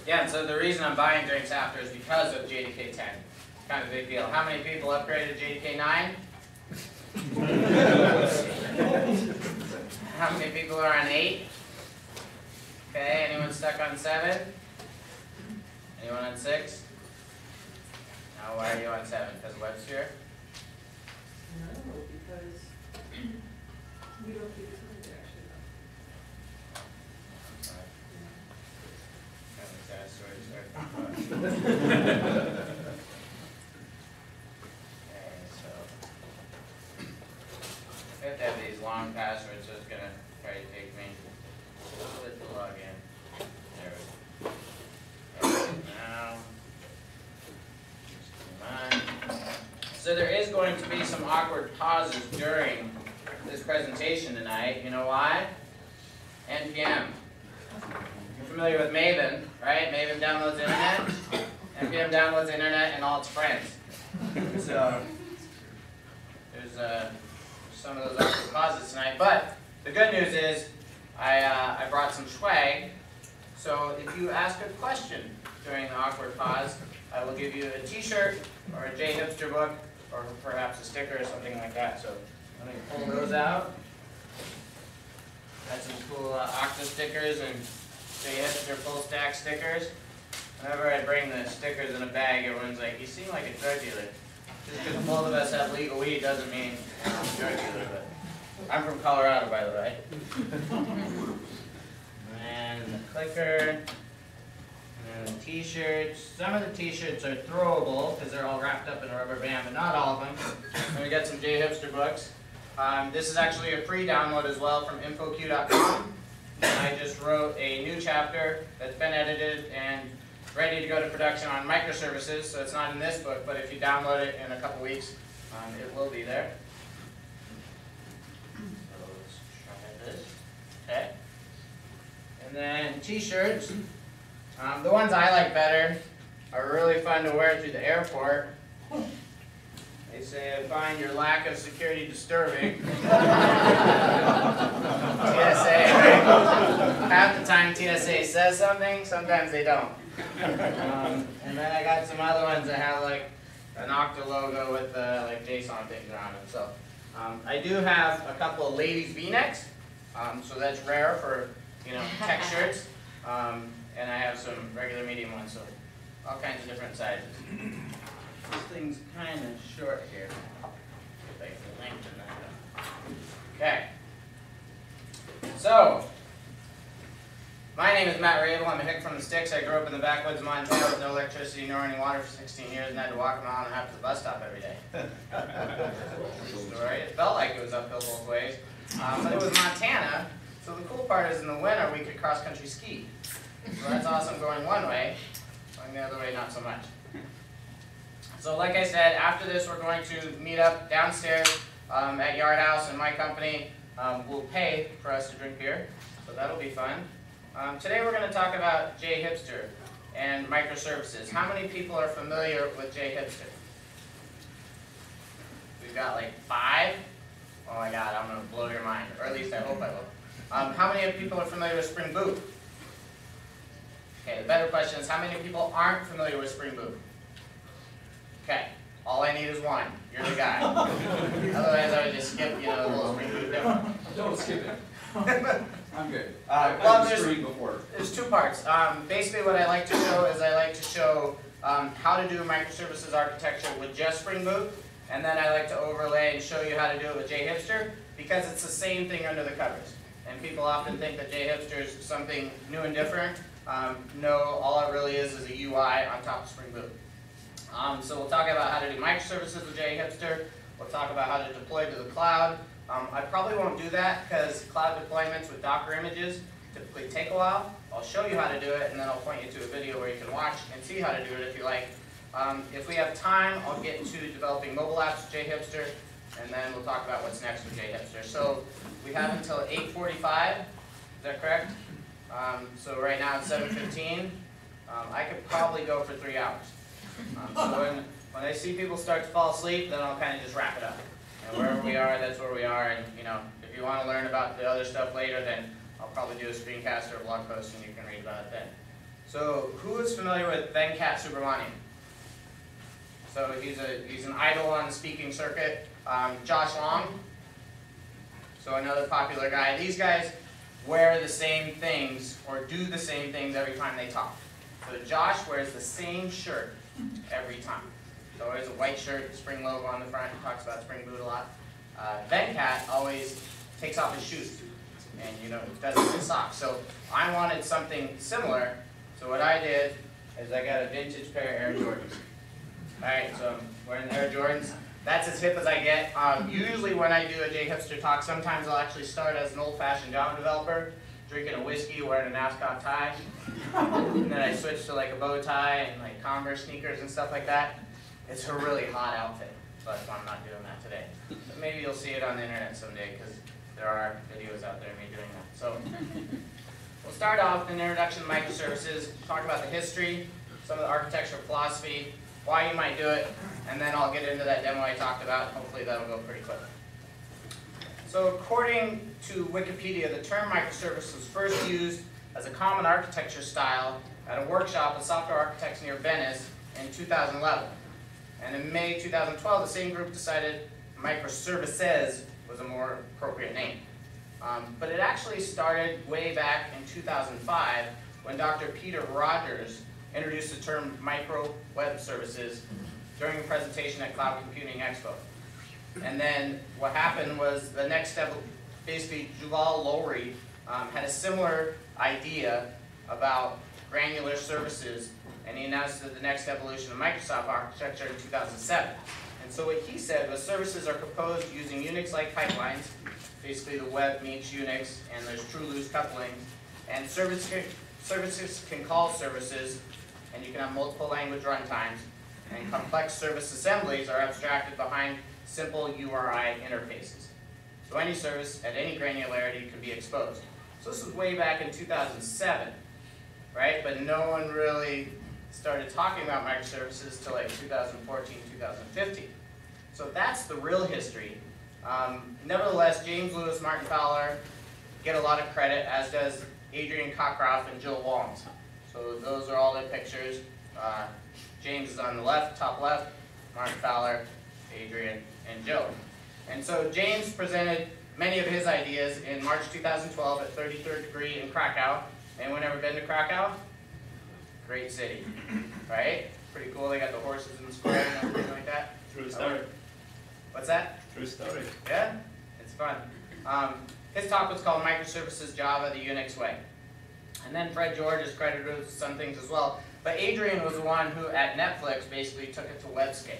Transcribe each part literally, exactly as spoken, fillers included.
Yeah, and so the reason I'm buying drinks after is because of J D K ten. Kind of a big deal. How many people upgraded to J D K nine? How many people are on eight? Okay, anyone stuck on seven? Anyone on six? Now, why are you on seven? Because of Webster? No, because we don't keep it actually. Okay, so I have to have these long passwords, so it's going to probably take me a little bit to log in. There we go. Okay, now, just come on. So there is going to be some awkward pauses during this presentation tonight. You know why? N P M. You're familiar with Maven, right? Maven downloads the internet. N P M downloads the internet and all its friends. So there's uh, some of those awkward pauses tonight. But the good news is I, uh, I brought some swag. So if you ask a question during the awkward pause, I will give you a t-shirt or a J Hipster book or perhaps a sticker or something like that. So let me pull those out. Got some cool uh, Okta stickers and J Hipster full stack stickers. Whenever I bring the stickers in a bag, everyone's like, "You seem like a drug dealer." Just because both of us have legal weed doesn't mean I'm a drug dealer. But I'm from Colorado, by the way. And the clicker, and the t-shirts. Some of the t-shirts are throwable because they're all wrapped up in a rubber band, but not all of them. And we got some J Hipster books. Um, this is actually a free download as well from info q dot com. And I just wrote a new chapter that's been edited and ready to go to production on microservices. So it's not in this book, but if you download it in a couple weeks, um, it will be there. So let's try this. Okay. And then t-shirts. Um, the ones I like better are really fun to wear through the airport. They say, "I find your lack of security disturbing." T S A, right? Half the time T S A says something, sometimes they don't. Um, and then I got some other ones that have like an Okta logo with the like JSON things around them. So um, I do have a couple of ladies V-necks, um, so that's rare for you know tech shirts. Um, and I have some regular medium ones, so all kinds of different sizes. This thing's kind of short here. If I can lengthen that up. Okay. So, my name is Matt Rabel. I'm a hick from the sticks. I grew up in the backwoods of Montana with no electricity nor any water for sixteen years and had to walk a mile and a half to the bus stop every day. Story. It felt like it was uphill both ways. Um, but it was Montana, so the cool part is in the winter we could cross-country ski. So that's awesome going one way, going the other way not so much. So like I said, after this we're going to meet up downstairs um, at Yard House, and my company um, will pay for us to drink beer, so that'll be fun. Um, today we're going to talk about J Hipster and microservices. How many people are familiar with J Hipster? We've got like five. Oh my god, I'm going to blow your mind, or at least I hope I will. Um, how many people are familiar with Spring Boot? Okay, the better question is how many people aren't familiar with Spring Boot? Okay, all I need is one. You're the guy. Otherwise, I would just skip, you know, the little Spring Boot demo. Don't skip it. I'm good. Uh, I've well, done there's, Spring before. there's two parts. Um, basically, what I like to show is I like to show um, how to do microservices architecture with just Spring Boot, and then I like to overlay and show you how to do it with J Hipster, because it's the same thing under the covers. And people often think that J Hipster is something new and different. Um, no, all it really is is a U I on top of Spring Boot. Um, so we'll talk about how to do microservices with J Hipster. We'll talk about how to deploy to the cloud. Um, I probably won't do that because cloud deployments with Docker images typically take a while. I'll show you how to do it, and then I'll point you to a video where you can watch and see how to do it if you like. Um, if we have time, I'll get into developing mobile apps with J Hipster, and then we'll talk about what's next with J Hipster. So we have until eight forty-five. Is that correct? Um, so right now it's seven fifteen. Um, I could probably go for three hours. Um, so when, when I see people start to fall asleep, then I'll kind of just wrap it up. And wherever we are, that's where we are. And you know, if you want to learn about the other stuff later, then I'll probably do a screencast or a blog post, and you can read about it then. So who is familiar with Venkat Subramanian? So he's a he's an idol on the speaking circuit. Um, Josh Long, so another popular guy. These guys wear the same things or do the same things every time they talk. So Josh wears the same shirt every time. So always a white shirt, spring logo on the front. He talks about spring boot a lot. Uh, Venkat always takes off his shoes and you know does it with socks. So I wanted something similar. So what I did is I got a vintage pair of Air Jordans. Alright, so I'm wearing the Air Jordans. That's as hip as I get. Um, usually when I do a J Hipster talk, sometimes I'll actually start as an old-fashioned Java developer, drinking a whiskey, wearing a NASCAR tie. And then I switch to like a bow tie and like Converse sneakers and stuff like that. It's a really hot outfit, but I'm not doing that today. But maybe you'll see it on the internet someday, because there are videos out there of me doing that. So we'll start off with an introduction to microservices, talk about the history, some of the architectural philosophy, why you might do it, and then I'll get into that demo I talked about. Hopefully that'll go pretty quick. So according to Wikipedia, the term microservice was first used as a common architecture style at a workshop with software architects near Venice in two thousand eleven. And in May two thousand twelve, the same group decided microservices was a more appropriate name. Um, but it actually started way back in two thousand five when Doctor Peter Rogers introduced the term micro web services during a presentation at Cloud Computing Expo. And then what happened was the next step, basically Yuval Lowry um, had a similar idea about granular services, and he announced that the next evolution of Microsoft architecture in two thousand seven. And so what he said was services are proposed using Unix-like pipelines. Basically the web meets Unix, and there's true loose coupling. And service, services can call services, and you can have multiple language runtimes. And complex service assemblies are abstracted behind simple U R I interfaces. So any service at any granularity can be exposed. So this was way back in two thousand seven, right? But no one really started talking about microservices till like two thousand fourteen, two thousand fifteen. So that's the real history. Um, nevertheless, James Lewis, Martin Fowler get a lot of credit, as does Adrian Cockcroft and Jill Walms. So those are all their pictures. Uh, James is on the left, top left, Martin Fowler, Adrian, and Jill. And so James presented many of his ideas in March two thousand twelve at thirty-third Degree in Krakow. Anyone ever been to Krakow? Great city, right? Pretty cool. They got the horses in the square and everything like that. True story. What's that? True story. Yeah, it's fun. Um, his talk was called Microservices Java the Unix Way. And then Fred George is credited with some things as well. But Adrian was the one who, at Netflix, basically took it to web scale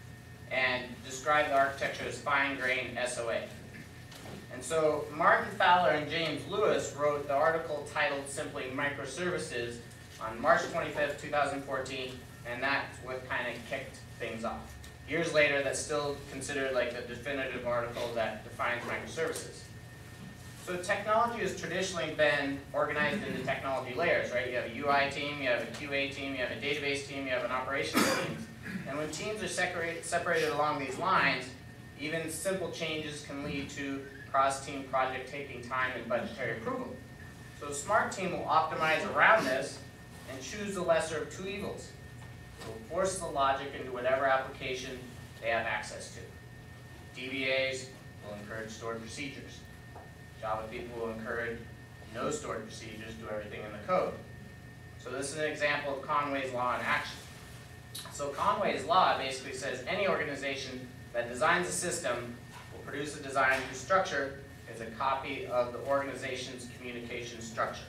and described the architecture as fine-grained S O A. And so Martin Fowler and James Lewis wrote the article titled simply Microservices on March twenty-fifth, two thousand fourteen, and that's what kind of kicked things off. Years later, that's still considered like the definitive article that defines microservices. So technology has traditionally been organized into technology layers, right? You have a U I team, you have a Q A team, you have a database team, you have an operations team. And when teams are separate, separated along these lines, even simple changes can lead to cross-team project taking time and budgetary approval. So a smart team will optimize around this and choose the lesser of two evils. It will force the logic into whatever application they have access to. D B As will encourage stored procedures. Java people will encourage no stored procedures, do everything in the code. So this is an example of Conway's Law in action. So Conway's Law basically says any organization that designs a system will produce a design whose structure is a copy of the organization's communication structure.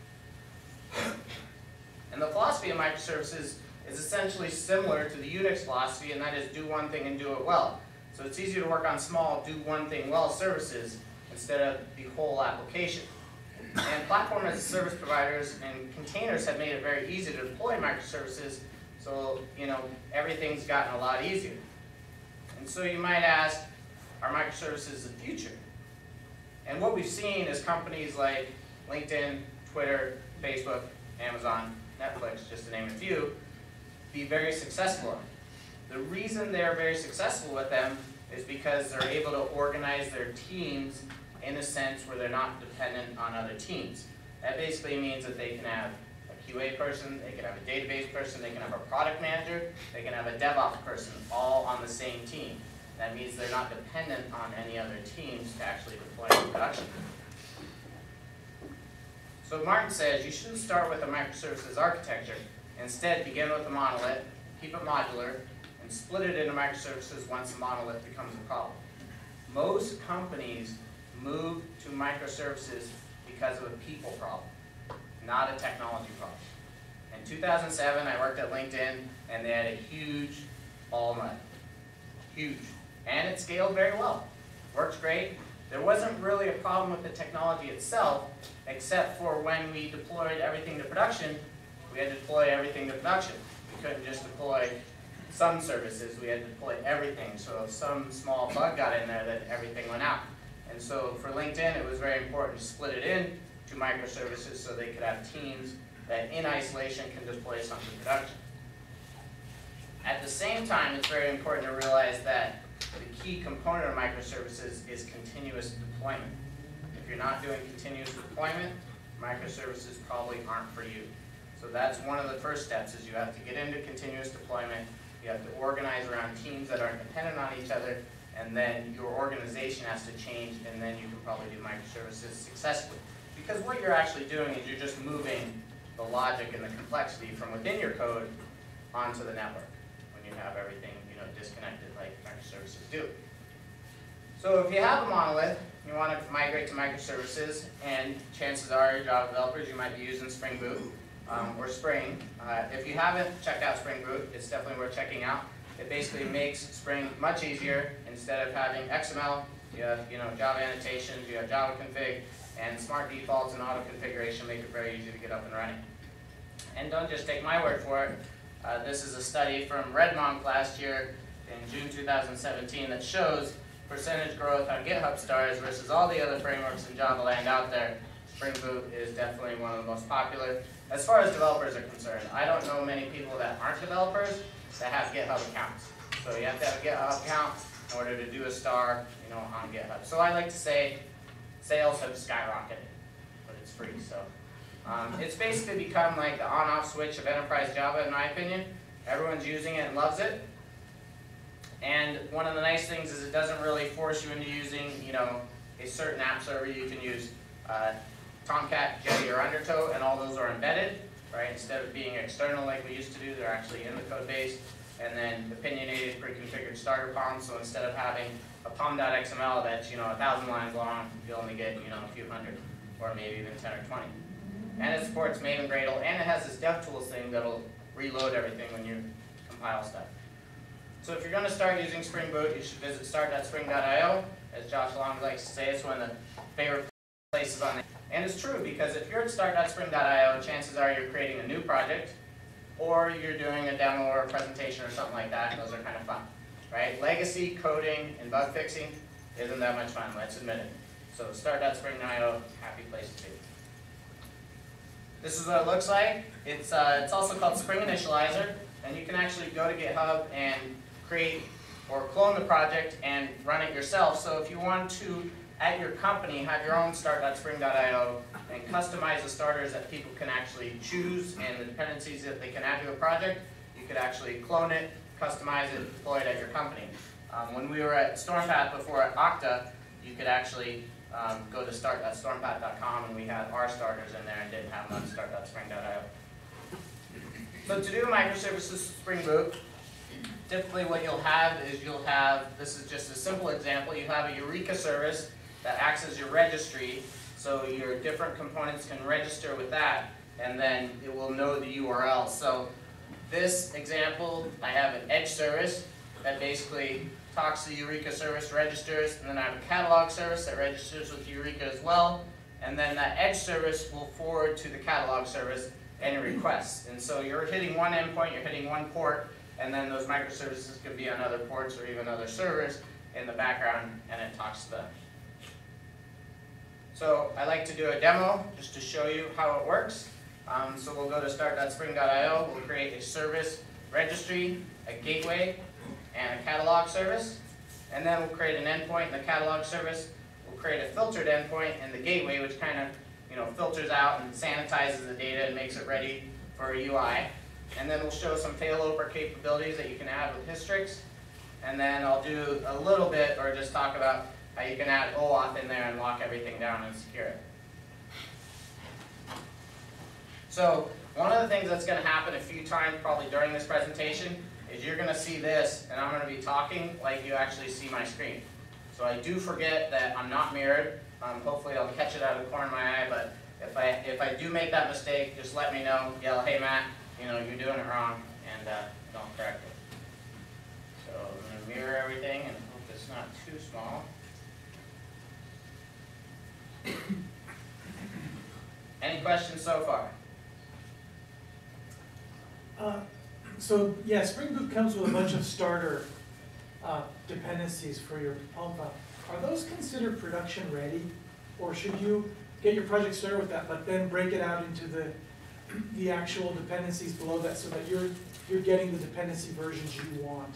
And the philosophy of microservices is essentially similar to the Unix philosophy, and that is do one thing and do it well. So it's easier to work on small, do one thing well services instead of the whole application. And platform as a service providers and containers have made it very easy to deploy microservices, so you know everything's gotten a lot easier. And so you might ask, are microservices the future? And what we've seen is companies like LinkedIn, Twitter, Facebook, Amazon, Netflix, just to name a few, be very successful in. The reason they're very successful with them is because they're able to organize their teams in a sense where they're not dependent on other teams. That basically means that they can have a Q A person, they can have a database person, they can have a product manager, they can have a DevOps person, all on the same team. That means they're not dependent on any other teams to actually deploy in production. So Martin says you shouldn't start with a microservices architecture. Instead, begin with a monolith, keep it modular, and split it into microservices once the monolith becomes a problem. Most companies move to microservices because of a people problem, not a technology problem. In two thousand seven, I worked at LinkedIn, and they had a huge ball nut. Huge. And it scaled very well. Works great. There wasn't really a problem with the technology itself, except for when we deployed everything to production, we had to deploy everything to production. We couldn't just deploy some services, we had to deploy everything. So if some small bug got in there, then everything went out. And so for LinkedIn, it was very important to split it in to microservices so they could have teams that in isolation can deploy something to production. At the same time, it's very important to realize that the key component of microservices is continuous deployment. If you're not doing continuous deployment, microservices probably aren't for you. So that's one of the first steps, is you have to get into continuous deployment, you have to organize around teams that aren't dependent on each other, and then your organization has to change, and then you can probably do microservices successfully. Because what you're actually doing is you're just moving the logic and the complexity from within your code onto the network when you have everything, you know, disconnected like microservices do. So if you have a monolith, you want to migrate to microservices, and chances are, your Java developers, you might be using Spring Boot um, or Spring. Uh, if you haven't checked out Spring Boot, it's definitely worth checking out. It basically makes Spring much easier. Instead of having X M L, you have, you know, Java annotations, you have Java config, and smart defaults and auto configuration make it very easy to get up and running. And don't just take my word for it. Uh, this is a study from RedMonk last year in June two thousand seventeen that shows percentage growth on GitHub stars versus all the other frameworks in Java land out there. Spring Boot is definitely one of the most popular. As far as developers are concerned, I don't know many people that aren't developers that have GitHub accounts. So you have to have a GitHub account in order to do a star, you know, on GitHub. So I like to say sales have skyrocketed, but it's free. So um, it's basically become like the on-off switch of enterprise Java, in my opinion. Everyone's using it and loves it. And one of the nice things is it doesn't really force you into using, you know, a certain app server. You can use uh, Tomcat, Jetty, or Undertow, and all those are embedded, right? Instead of being external like we used to do, they're actually in the code base. And then opinionated, pre-configured starter P O M. So instead of having a P O M.xml that's, you know, a thousand lines long, you only get, you know, a few hundred, or maybe even ten or twenty. And it supports Maven Gradle, and it has this DevTools thing that'll reload everything when you compile stuff. So if you're going to start using Spring Boot, you should visit start dot spring dot i o. As Josh Long likes to say, it's one of the favorite places on it. And it's true, because if you're at start dot spring dot i o, chances are you're creating a new project, or you're doing a demo or a presentation or something like that, and those are kind of fun, right? Legacy, coding, and bug fixing isn't that much fun, let's admit it. So start dot spring dot i o, happy place to be. This is what it looks like. It's, uh, it's also called Spring Initializer, and you can actually go to GitHub and create or clone the project and run it yourself. So if you want to, at your company, have your own start dot spring dot i o and customize the starters that people can actually choose and the dependencies that they can add to a project, you could actually clone it, customize it, deploy it at your company. Um, when we were at Stormpath before at Okta, you could actually um, go to start dot stormpath dot com, and we had our starters in there and didn't have them on start dot spring dot i o. So to do microservices Spring Boot, typically what you'll have is you'll have, this is just a simple example, you have a Eureka service that acts as your registry, so your different components can register with that, and then it will know the U R L. So this example, I have an Edge service that basically talks to the Eureka service, registers, and then I have a catalog service that registers with Eureka as well, and then that Edge service will forward to the catalog service any requests. And so you're hitting one endpoint, you're hitting one port, and then those microservices can be on other ports or even other servers in the background, and it talks to them. So I like to do a demo just to show you how it works. Um, so we'll go to start dot spring dot i o, we'll create a service registry, a gateway, and a catalog service. And then we'll create an endpoint in the catalog service. We'll create a filtered endpoint in the gateway, which kind of, you know, filters out and sanitizes the data and makes it ready for a U I. And then we'll show some failover capabilities that you can add with Hystrix. And then I'll do a little bit, or just talk about how you can add OAuth in there and lock everything down and secure it. So one of the things that's going to happen a few times probably during this presentation is you're going to see this, and I'm going to be talking like you actually see my screen. So I do forget that I'm not mirrored. Um, hopefully I'll catch it out of the corner of my eye, but if I, if I do make that mistake, just let me know, yell, hey Matt, you know, you're doing it wrong, and uh, don't correct it. So I'm going to mirror everything and hope it's not too small. Any questions so far? Uh, So, yeah, Spring Boot comes with a bunch of starter uh, dependencies for your Palm file. Are those considered production ready? Or should you get your project started with that, but then break it out into the, the actual dependencies below that so that you're, you're getting the dependency versions you want?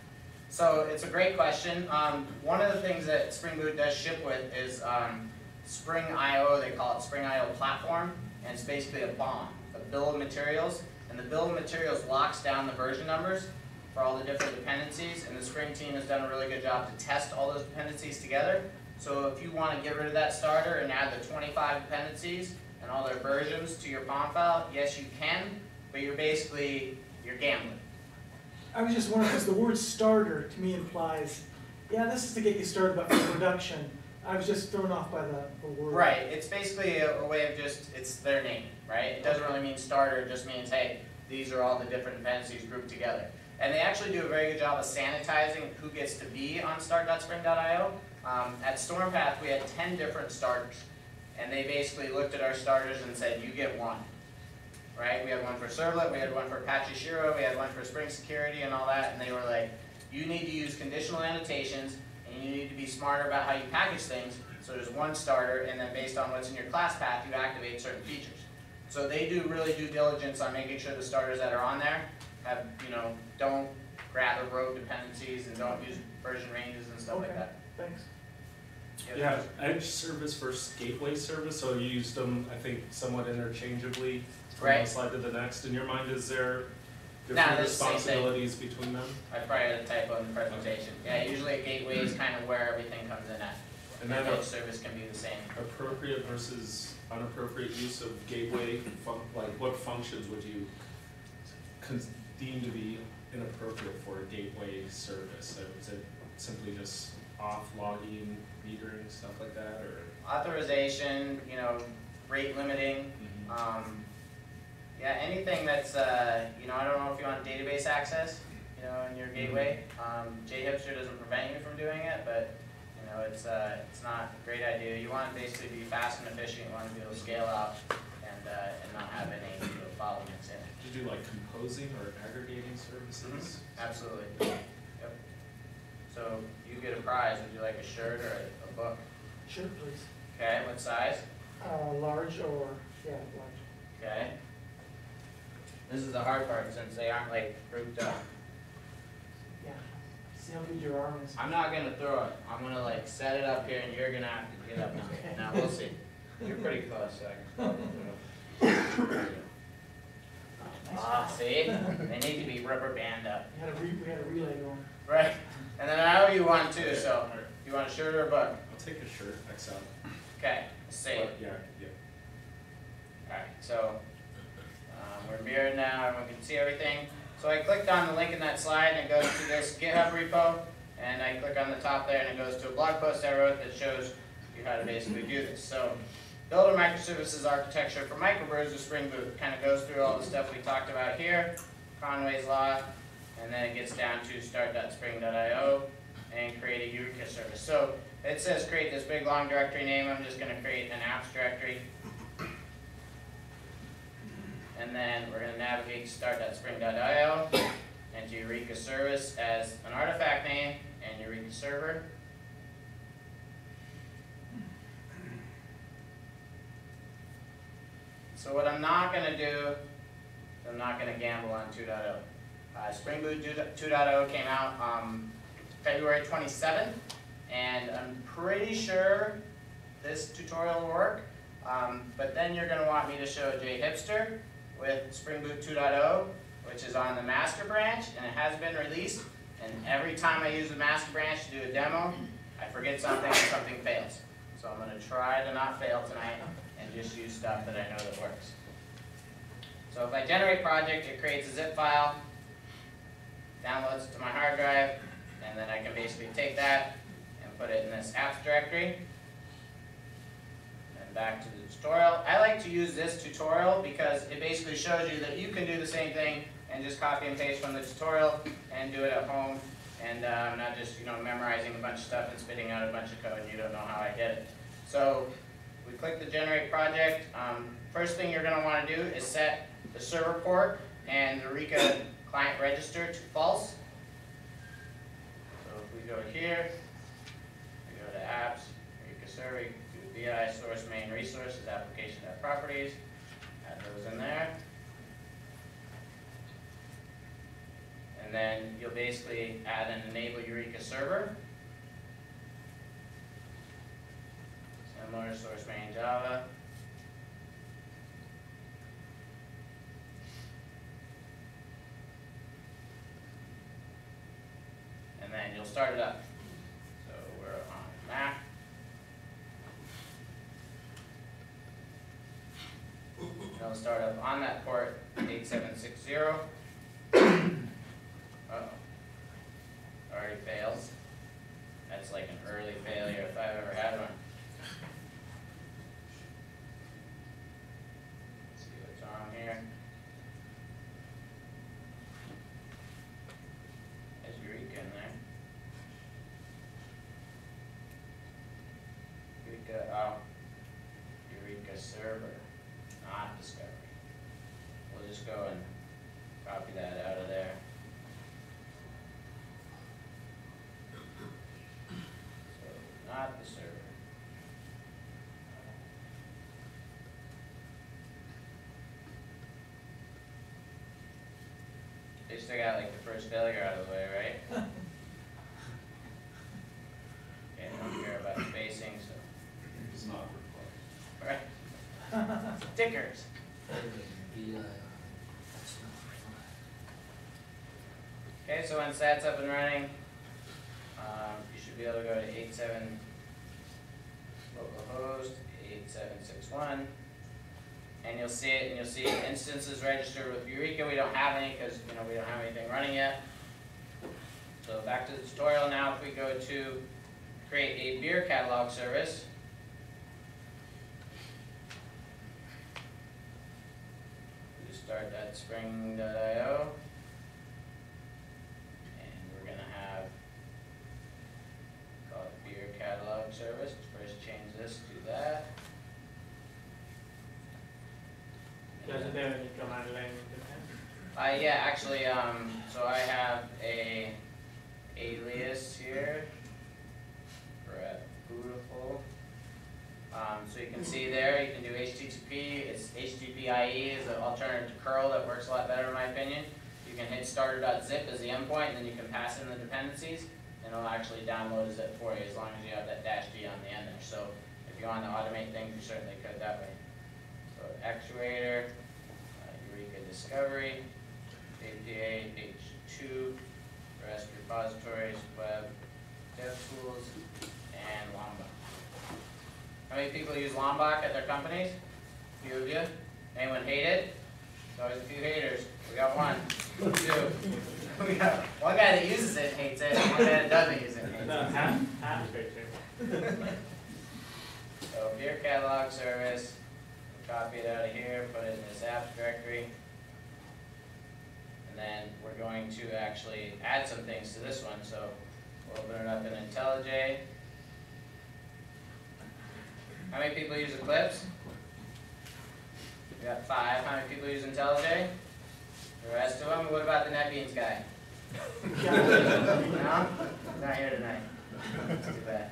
So it's a great question. Um, one of the things that Spring Boot does ship with is um, Spring I O, they call it Spring I O Platform, and it's basically a B O M, a bill of materials. And the bill of materials locks down the version numbers for all the different dependencies, and the Spring team has done a really good job to test all those dependencies together. So if you want to get rid of that starter and add the twenty-five dependencies and all their versions to your P O M file, yes you can, but you're basically, you're gambling. I was just wondering, because the word starter to me implies, yeah, this is to get you started, but for production. I was just thrown off by the, the word. Right, it's basically a, a way of just, it's their name, right? It doesn't really mean starter, it just means, hey, these are all the different dependencies grouped together. And they actually do a very good job of sanitizing who gets to be on start dot spring dot I O. Um, at Stormpath, we had ten different starters. And they basically looked at our starters and said, you get one. Right? We had one for Servlet, we had one for Apache Shiro, we had one for Spring Security and all that, and they were like, you need to use conditional annotations, and you need to be smarter about how you package things. So there's one starter, and then based on what's in your class path, you activate certain features. So they do really due diligence on making sure the starters that are on there have, you know, don't grab the rogue dependencies and don't use version ranges and stuff Okay. like that. Thanks. Yep. Yeah, Edge service versus gateway service, so you used them, I think, somewhat interchangeably from Right. one slide to the next. In your mind, is there Nah, different that's the same thing. responsibilities between them? I probably had a typo in the presentation. Yeah, usually a gateway is kind of where everything comes in at. And And then edge service can be the same. appropriate versus unappropriate use of gateway, fun- like what functions would you con- deem to be inappropriate for a gateway service? So is it simply just off logging, metering, stuff like that, or? Authorization, you know, rate limiting, um, yeah, anything that's, uh, you know, I don't know if you want database access, you know, in your gateway. Um, JHipster doesn't prevent you from doing it, but, you know, it's, uh, it's not a great idea. You want to basically be fast and efficient, you want to be able to scale out and, uh, and not have any, you know, bottlenecks in it. Did you do like composing or aggregating services? Absolutely. Yep. So you get a prize. Would you like a shirt or a, a book? Sure, please. Okay, what size? Uh, large or, yeah, large. Okay. This is the hard part since they aren't like grouped up. Yeah. See how good your arm is. I'm not gonna throw it. I'm gonna like set it up here and you're gonna have to get up now. Okay. Now we'll see. You're pretty close, so I can probably throw it. Ah, see? They need to be rubber band up. We had a re, we had a relay going. Right. And then I owe you one too, so you want a shirt or a book? I'll take a shirt, X L. Okay, let's see. But, Yeah, yeah. Alright, so um, we're mirrored now, everyone can see everything. So I clicked on the link in that slide and it goes to this GitHub repo, and I click on the top there and it goes to a blog post I wrote that shows you how to basically do this. So build a microservices architecture for microbrews with Spring Boot. Kind of goes through all the stuff we talked about here, Conway's Law, and then it gets down to start dot spring dot I O and create a Eureka service. So it says create this big long directory name. I'm just going to create an apps directory. And then we're going to navigate to start dot spring dot I O and to Eureka service as an artifact name and Eureka server. So what I'm not going to do, I'm not going to gamble on two point oh. Uh, Spring Boot two point oh came out um, February twenty-seventh, and I'm pretty sure this tutorial will work. Um, but then you're gonna want me to show JHipster with Spring Boot two point oh, which is on the master branch, and it has been released. And every time I use the master branch to do a demo, I forget something and something fails. So I'm gonna try to not fail tonight and just use stuff that I know that works. So if I generate project, it creates a zip file, downloads it to my hard drive, and then I can basically take that and put it in this apps directory. And back to the tutorial. I like to use this tutorial because it basically shows you that you can do the same thing and just copy and paste from the tutorial and do it at home, and um, not just, you know, memorizing a bunch of stuff and spitting out a bunch of code and you don't know how I did it. So we click the generate project. Um, first thing you're going to want to do is set the server port and the Eureka client register to false. So if we go here, we go to apps, Eureka server, you can do B I, source, main, resources, application, properties, add those in there. And then you'll basically add an enable Eureka server. Similar to source main Java. And then you'll start it up. So we're on Mac. It'll start up on that port eight seven six zero. Uh-oh. Already fails. That's like an early failure if I've ever had one. Let's see what's on here. There's Eureka in there. Eureka, oh. Eureka server, not discovery. We'll just go and copy that out of there. Not the server. They still got like the first failure out of the way, right? Okay, don't care about spacing, so. It's not required. Right. Stickers. Okay, so once that's up and running, um, you should be able to go to eight seven localhost eight seven six one, and you'll see it, and you'll see instances registered with Eureka. We don't have any because, you know, we don't have anything running yet. So back to the tutorial now. If we go to create a beer catalog service, we just start at spring dot i o. Catalog service. First change this to that. Doesn't there any command line interface? Uh, yeah, actually, um, so I have a alias here for a beautiful. Um, so you can see there, you can do H T T P. It's H T T P I E is an alternative to curl that works a lot better in my opinion. You can hit starter.zip as the endpoint, and then you can pass in the dependencies. And it'll actually download a zip for you as long as you have that dash D on the end there. So if you want to automate things, you certainly could that way. So actuator, uh, Eureka Discovery, A P A, H two, REST repositories, web, DevTools, and Lombok. How many people use Lombok at their companies? A few of you. Anyone hate it? There's always a few haters. We got one, two. We got one guy that uses it hates it, and one guy that doesn't use it hates No, it. half, half picture. So beer catalog service, copy it out of here, put it in this apps directory. And then we're going to actually add some things to this one. So we'll open it up in IntelliJ. How many people use Eclipse? We got five. How many people use IntelliJ? The rest of them? What about the NetBeans guy? No? He's not here tonight. Too bad.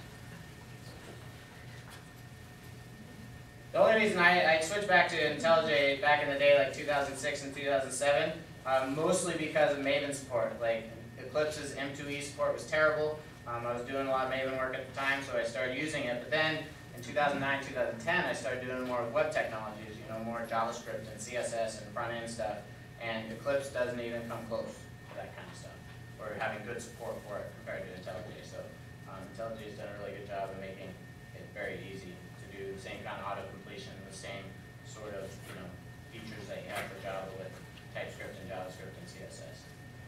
The only reason I, I switched back to IntelliJ back in the day, like two thousand six and two thousand seven, um, mostly because of Maven support. Like Eclipse's M two E support was terrible. Um, I was doing a lot of Maven work at the time, so I started using it. But then in two thousand nine, two thousand ten, I started doing more with web technologies, you know, more JavaScript and C S S and front-end stuff, and Eclipse doesn't even come close to that kind of stuff. We're having good support for it compared to IntelliJ, so um, IntelliJ has done a really good job of making it very easy to do the same kind of auto-completion, the same sort of, you know, features that you have for Java with TypeScript and JavaScript and C S S.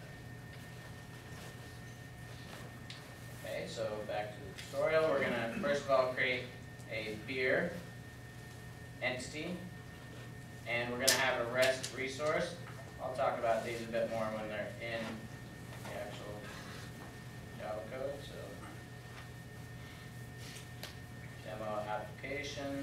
Okay, so back to the tutorial. We're going to first of all create a beer entity, and we're going to have a REST resource. I'll talk about these a bit more when they're in the actual Java code. So, demo application,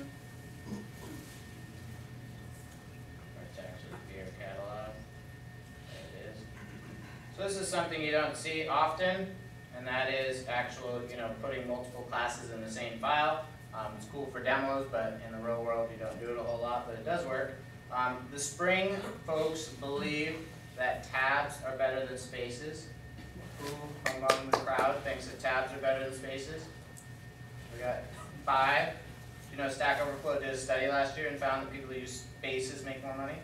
or it's actually beer catalog. There it is. So this is something you don't see often, and that is actual, you know, putting multiple classes in the same file. Um, it's cool for demos, but in the real world you don't do it a whole lot, but it does work. Um, the Spring folks believe that tabs are better than spaces. Who among the crowd thinks that tabs are better than spaces? We got five. You know, Stack Overflow did a study last year and found that people who use spaces make more money.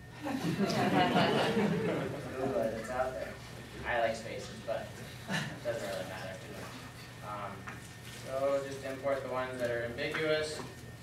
Google it, it's out there. I like spaces, but it doesn't really matter too much. Um, so just import the ones that are ambiguous.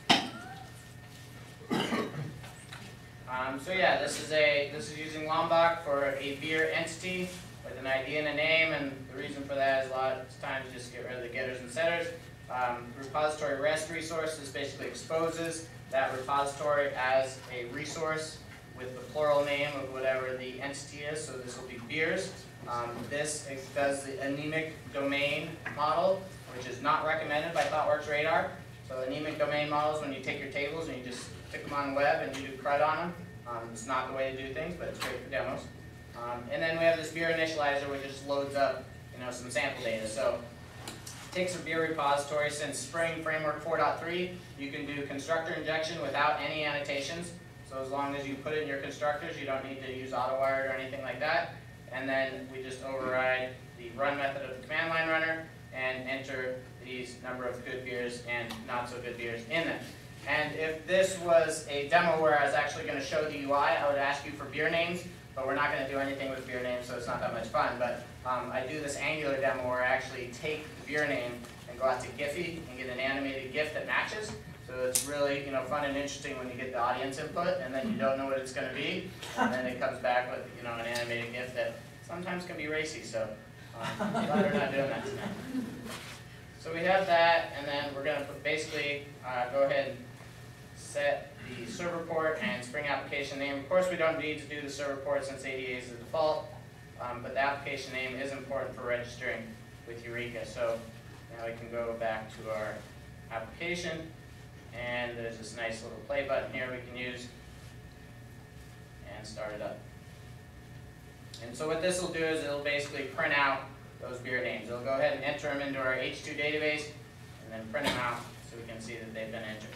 Um, so yeah, this is a this is using Lombok for a beer entity with an I D and a name, and the reason for that is a lot of times you just get rid of the getters and setters. Um, repository REST resources basically exposes that repository as a resource with the plural name of whatever the entity is. So this will be beers. Um, this does the anemic domain model, which is not recommended by ThoughtWorks Radar. So anemic domain models, when you take your tables and you just stick them on the web and you do CRUD on them, um, it's not the way to do things, but it's great for demos. Um, and then we have this beer initializer, which just loads up, you know, some sample data. So it takes a beer repository. Since Spring Framework four point three, you can do constructor injection without any annotations. So as long as you put it in your constructors, you don't need to use AutoWired or anything like that. And then we just override the run method of the command line runner and enter these number of good beers and not so good beers in them. And if this was a demo where I was actually going to show the U I, I would ask you for beer names, but we're not going to do anything with beer names, so it's not that much fun. But um, I do this Angular demo where I actually take the beer name and go out to Giphy and get an animated GIF that matches. So it's really, you know, fun and interesting when you get the audience input and then you don't know what it's going to be, and then it comes back with, you know, an animated GIF that sometimes can be racy. So um, I'm glad we're not doing that tonight. So we have that, and then we're going to basically uh, go ahead and set the server port and Spring application name. Of course, we don't need to do the server port since A D A is the default, um, but the application name is important for registering with Eureka. So now we can go back to our application, and there's this nice little play button here we can use and start it up. And so what this will do is it'll basically print out those beer names. It'll go ahead and enter them into our H two database and then print them out so we can see that they've been entered.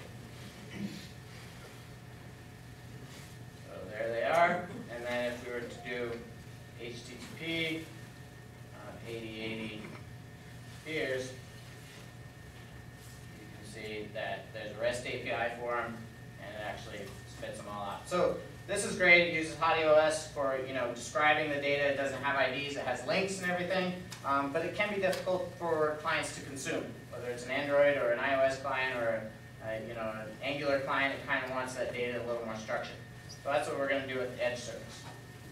So there they are. And then if we were to do H T T P uh, eighty eighty beers, you can see that there's a REST A P I for them, and it actually spits them all out. So this is great. It uses HotEOS for, you know, describing the data. It doesn't have I Ds. It has links and everything. Um, but it can be difficult for clients to consume, whether it's an Android or an iOS client or a, you know, an Angular client. It kind of wants that data a little more structured. So that's what we're going to do with the Edge service.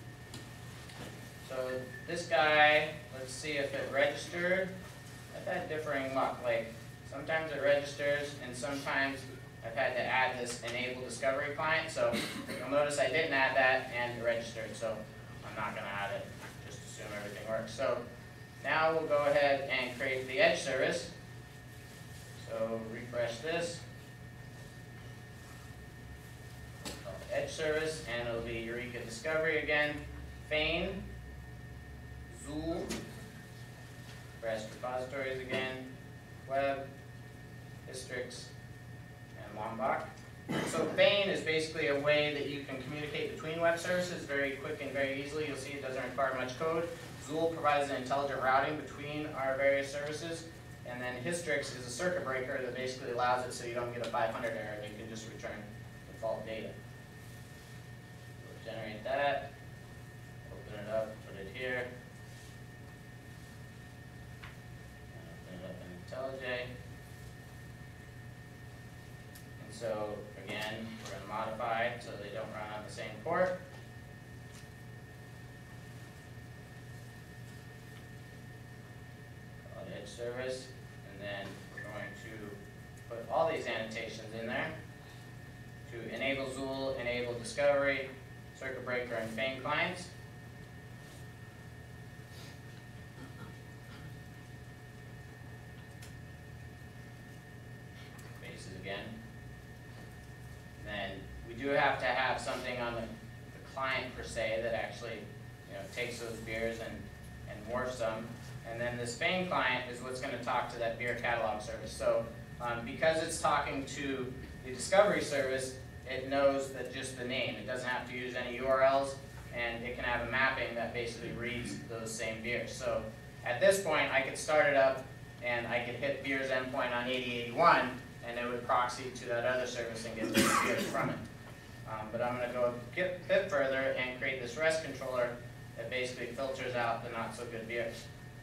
So this guy, let's see if it registered. I've had differing luck. Like sometimes it registers, and sometimes I've had to add this enable discovery client. So you'll notice I didn't add that and it registered, so I'm not going to add it. Just assume everything works. So now we'll go ahead and create the Edge service. So refresh this. Call it Edge service, and it'll be Eureka Discovery again. Feign, Zool, REST repositories again, web, Hystrix, and Lombok. So Feign is basically a way that you can communicate between web services very quick and very easily. You'll see it doesn't require much code. Zool provides an intelligent routing between our various services. and then Hystrix is a circuit breaker that basically allows it so you don't get a five hundred error, and you can just return default data. We'll generate that, open it up, put it here. Open it up in IntelliJ. And so, again, we're going to modify it so they don't run on the same port. Call it edge service, and then we're going to put all these annotations in there to enable Zool, enable Discovery, Circuit Breaker, and Fame clients. Bases again. Then we do have to have something on the, the client per se that actually, you know, takes those beers and, and morphs them. And then this Fame client is what's going to talk to that beer catalog service. So um, because it's talking to the Discovery service, it knows that just the name. It doesn't have to use any U R Ls, and it can have a mapping that basically reads those same beers. So at this point, I could start it up, and I could hit beers endpoint on eighty eighty-one, and it would proxy to that other service and get those beers from it. Um, but I'm going to go a bit further and create this REST controller that basically filters out the not so good beers.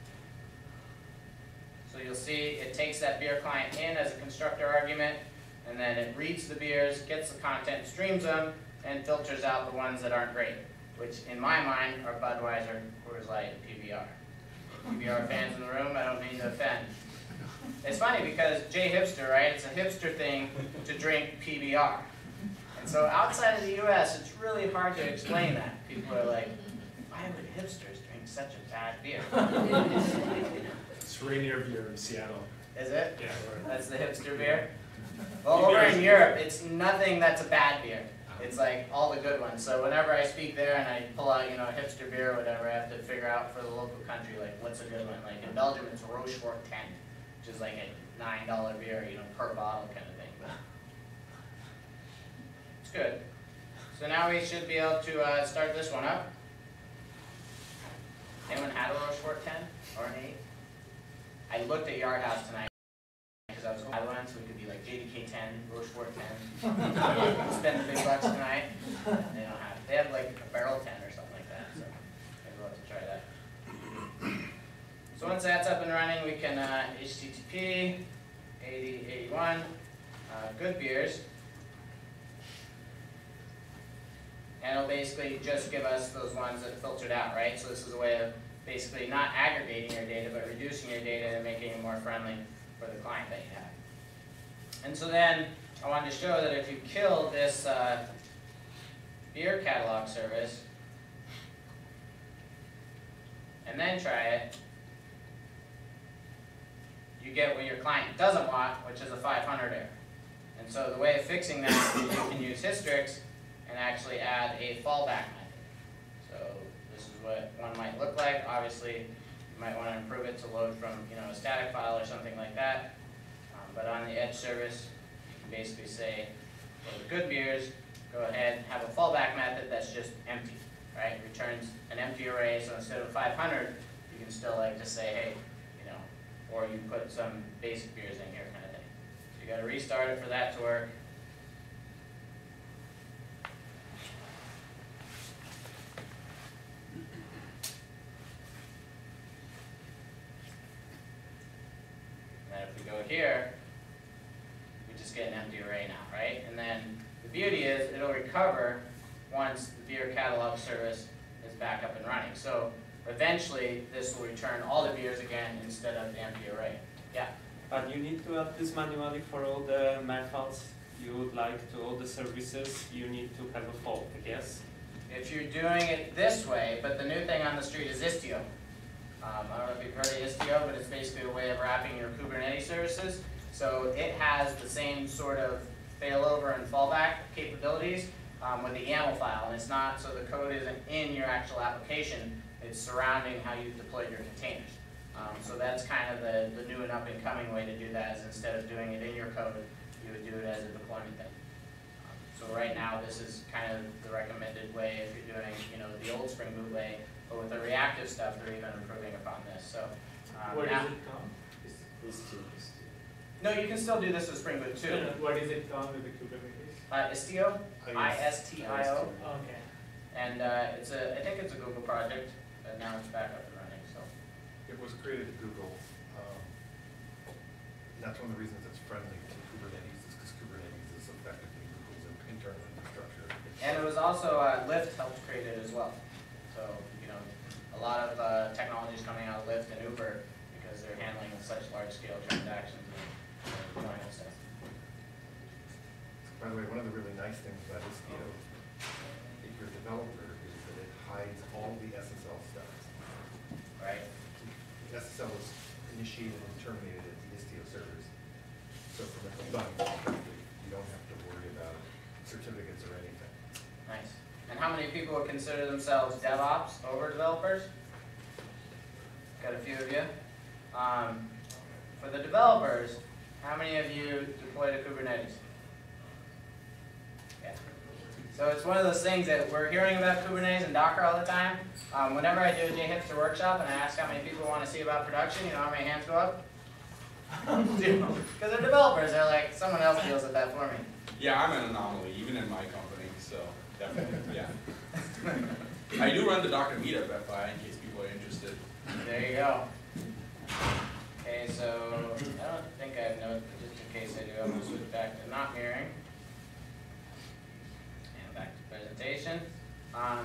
So you'll see it takes that beer client in as a constructor argument, and then it reads the beers, gets the content, streams them, and filters out the ones that aren't great, which in my mind are Budweiser, Coors Light, and P B R. P B R fans in the room, I don't mean to offend. It's funny because J Hipster, right? It's a hipster thing to drink P B R. And so outside of the U S, it's really hard to explain that. People are like, why would hipsters drink such a bad beer? It's Rainier beer in Seattle. Is it? Yeah. That's the hipster beer? Well, over in Europe, it's nothing that's a bad beer. It's like all the good ones. So whenever I speak there and I pull out, you know, a hipster beer or whatever, I have to figure out for the local country, like, what's a good one? Like in Belgium, it's Rochefort ten, which is like a nine dollar beer, you know, per bottle kind of thing. But it's good. So now we should be able to uh, start this one up. Anyone had a Rochefort ten or an eight? I looked at Yard House tonight because I was going to one, so we could be like J D K ten, Rochefort ten. Spend the big bucks tonight. They don't have. They have like a barrel ten or something like that. So maybe we'll have to try that. So once that's up and running, we can uh, H T T P eighty eighty-one uh, good beers, and it'll basically just give us those ones that filtered out, right? So this is a way of basically not aggregating your data, but reducing your data and making it more friendly for the client that you have. And so then I wanted to show that if you kill this uh, beer catalog service and then try it, you get what your client doesn't want, which is a five hundred error. And so the way of fixing that is you can use Hystrix and actually add a fallback method. So this is what one might look like. Obviously, you might want to improve it to load from, you know, a static file or something like that. Um, but on the Edge service, you can basically say, for the good beers, go ahead and have a fallback method that's just empty, right? It returns an empty array, so instead of five hundred, you can still like just say, hey, you know, or you put some basic beers in here kind of thing. So you got to restart it for that to work. Go here, we just get an empty array now, right? And then the beauty is it'll recover once the beer catalog service is back up and running. So eventually this will return all the beers again instead of the empty array. Yeah? But you need to add this manually for all the methods you would like to all the services. You need to have a fault, I guess. If you're doing it this way, but the new thing on the street is Istio. Um, I don't know if you've heard of Istio, but it's basically a way of wrapping your Kubernetes services. So it has the same sort of failover and fallback capabilities um, with the YAML file. And it's not, so the code isn't in your actual application, it's surrounding how you deployed your containers. Um, so that's kind of the, the new and up and coming way to do that, is instead of doing it in your code, you would do it as a deployment thing. Um, so right now this is kind of the recommended way if you're doing, you know, the old Spring Boot way. But with the reactive stuff, they're even improving upon this. So um, Where now, does it come? Is- Istio. No, you can still do this with Spring Boot No, too. no, what is it called with the Kubernetes? Uh, Istio, I S T I O, Okay. and uh, it's a, I think it's a Google project, but now it's back up and running, so. It was created at Google. um, and That's one of the reasons it's friendly to Kubernetes, is because Kubernetes is effectively Google's internal infrastructure. And it was also, uh, Lyft helped create it as well. So, you know, a lot of uh, technologies coming out of Lyft and Uber because they're handling such large-scale transactions and and doing stuff. By the way, one of the really nice things about Istio, if you're a developer, is that it hides all the S S L stuff. Right? S S L was initiated and terminated at the Istio servers. So from a debugging perspective, you don't have to worry about certificates or anything. Nice. And how many people would consider themselves DevOps over developers? Got a few of you. Um, for the developers, how many of you deploy to Kubernetes? Yeah. So it's one of those things that we're hearing about Kubernetes and Docker all the time. Um, whenever I do a JHipster workshop and I ask how many people want to see about production, you know how many hands go up? Because they're developers. They're like, someone else deals with that for me. Yeah, I'm an anomaly, even in my company, so definitely, yeah. I do run the Docker meetup F Y I in case people are interested. There you go. Okay, so I don't think I have notes, but just in case I do, I'm going to switch back to not mirroring. And back to presentation. Um,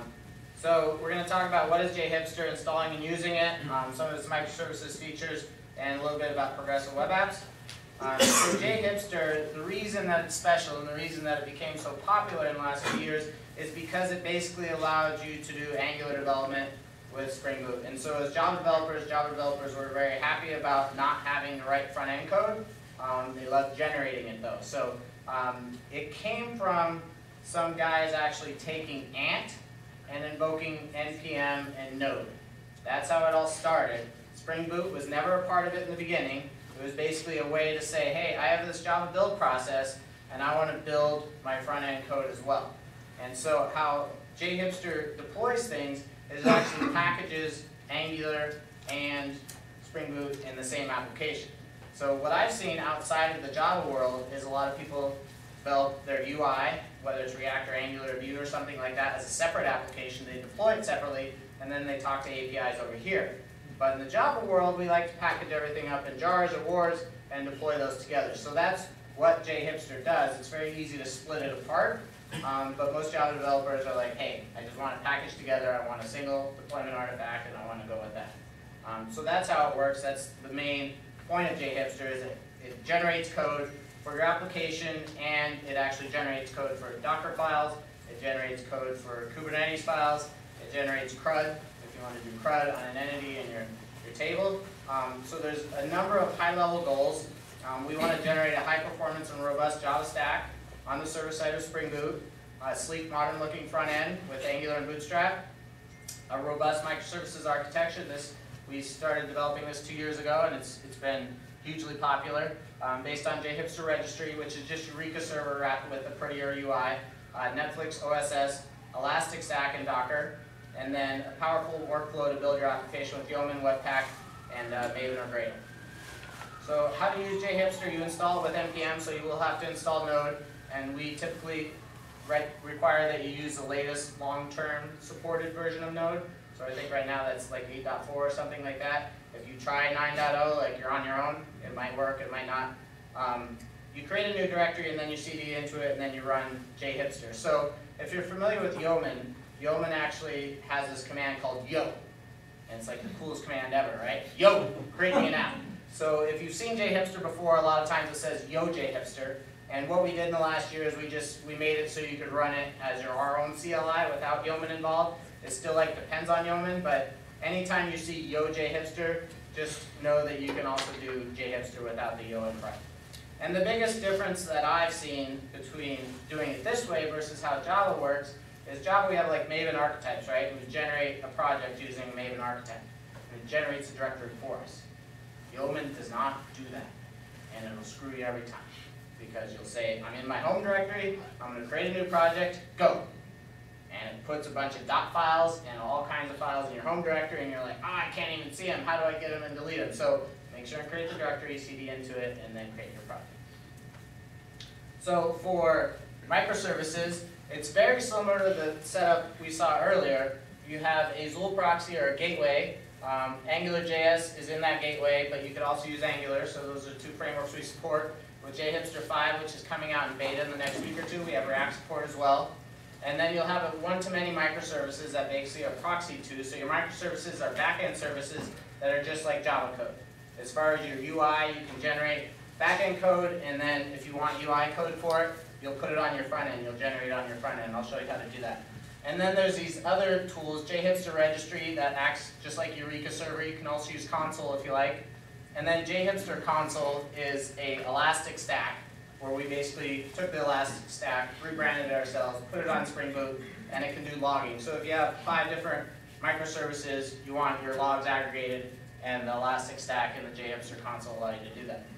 so we're going to talk about what is JHipster, installing and using it, um, some of its microservices features, and a little bit about progressive web apps. Um, so JHipster, the reason that it's special and the reason that it became so popular in the last few years is because it basically allowed you to do Angular development with Spring Boot. And so as Java developers, Java developers were very happy about not having to write front-end code. Um, they loved generating it though. So um, it came from some guys actually taking Ant and invoking N P M and Node. That's how it all started. Spring Boot was never a part of it in the beginning. It was basically a way to say, hey, I have this Java build process, and I want to build my front-end code as well. And so how JHipster deploys things is it actually packages Angular and Spring Boot in the same application. So what I've seen outside of the Java world is a lot of people develop their U I, whether it's React or Angular or Vue or something like that, as a separate application. They deploy it separately, and then they talk to A P Is over here. But in the Java world, we like to package everything up in jars or wars and deploy those together. So that's what JHipster does. It's very easy to split it apart. Um, but most Java developers are like, hey, I just want it packaged together. I want a single deployment artifact, and I want to go with that. Um, so that's how it works. That's the main point of JHipster, is it, it generates code for your application, and it actually generates code for Docker files. It generates code for Kubernetes files. It generates CRUD, if you want to do CRUD on an entity in your, your table. Um, so there's a number of high-level goals. Um, we want to generate a high-performance and robust Java stack on the server side of Spring Boot, a sleek, modern-looking front end with Angular and Bootstrap, a robust microservices architecture. This we started developing this two years ago, and it's it's been hugely popular, um, based on JHipster Registry, which is just Eureka server wrapped with a prettier U I, uh, Netflix O S S, Elasticstack, and Docker, and then a powerful workflow to build your application with Yeoman, Webpack, and uh, Maven or Gradle. So how to use JHipster? You install it with N P M, so you will have to install Node, and we typically re require that you use the latest long-term supported version of Node. So I think right now that's like eight point four or something like that. If you try nine point oh, like you're on your own, it might work, it might not. Um, you create a new directory and then you C D into it and then you run JHipster. So if you're familiar with Yeoman, Yeoman actually has this command called yo. And it's like the coolest command ever, right? Yo, create me an app. So if you've seen JHipster before, a lot of times it says yo JHipster. And what we did in the last year is we just we made it so you could run it as your our own C L I without Yeoman involved. It still like depends on Yeoman, but anytime you see yo JHipster, just know that you can also do JHipster without the yo in front. And the biggest difference that I've seen between doing it this way versus how Java works is Java we have like Maven archetypes, right? We generate a project using Maven archetype. And it generates a directory for us. Yeoman does not do that, and it'll screw you every time. Because you'll say, I'm in my home directory, I'm going to create a new project, go. And it puts a bunch of dot files and all kinds of files in your home directory, and you're like, oh, I can't even see them, how do I get them and delete them? So make make sure and create the directory, C D into it, and then create your project. So for microservices, it's very similar to the setup we saw earlier. You have a Zuul proxy or a gateway. Um, AngularJS is in that gateway, but you could also use Angular, so those are two frameworks we support. With JHipster five, which is coming out in beta in the next week or two, we have React support as well. And then you'll have a one-to-many microservices that basically are proxy to. So your microservices are back-end services that are just like Java code. As far as your U I, you can generate back-end code, and then if you want U I code for it, you'll put it on your front end. You'll generate it on your front end. I'll show you how to do that. And then there's these other tools, JHipster Registry, that acts just like Eureka Server. You can also use Console if you like. And then JHipster Console is a Elastic Stack, where we basically took the Elastic Stack, rebranded it ourselves, put it on Spring Boot, and it can do logging. So if you have five different microservices, you want your logs aggregated, and the Elastic Stack and the JHipster Console allow you to do that.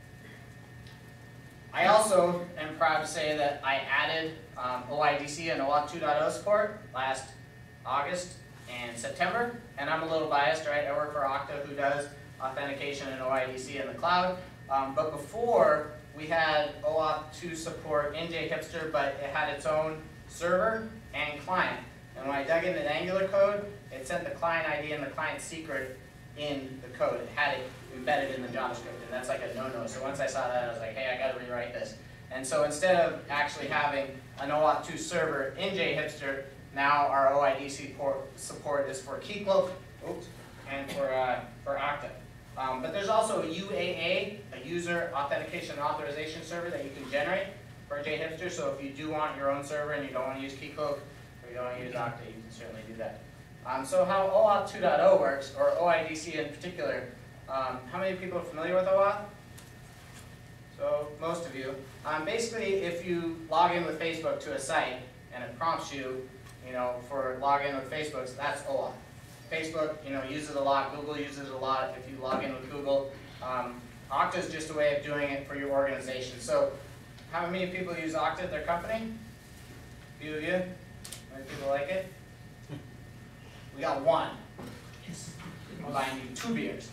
I also am proud to say that I added um, O I D C and OAuth two point oh support last August and September, and I'm a little biased, right? I work for Okta, who does authentication and O I D C in the cloud, um, but before we had OAuth two support in JHipster, but it had its own server and client. And when I dug into the Angular code, it sent the client I D and the client secret in the code. It had it embedded in the JavaScript, and that's like a no-no. So once I saw that, I was like, hey, I gotta rewrite this. And so instead of actually having an OAuth two server in JHipster, now our O I D C port support is for Keycloak, oops, and for, uh, for Okta. Um, but there's also a U A A, a User Authentication and Authorization Server, that you can generate for JHipster. So if you do want your own server and you don't want to use Keycloak, or you don't want to use Okta, you can certainly do that. Um, so how OAuth two point oh works, or O I D C in particular, um, how many people are familiar with OAuth? So most of you. Um, basically, if you log in with Facebook to a site and it prompts you, you know, for log in with Facebook, that's OAuth. Facebook, you know, uses it a lot. Google uses it a lot. If you log in with Google, um, Okta is just a way of doing it for your organization. So, how many people use Okta at their company? A few of you. How many people like it? We got one. Yes. I'm buying you two beers.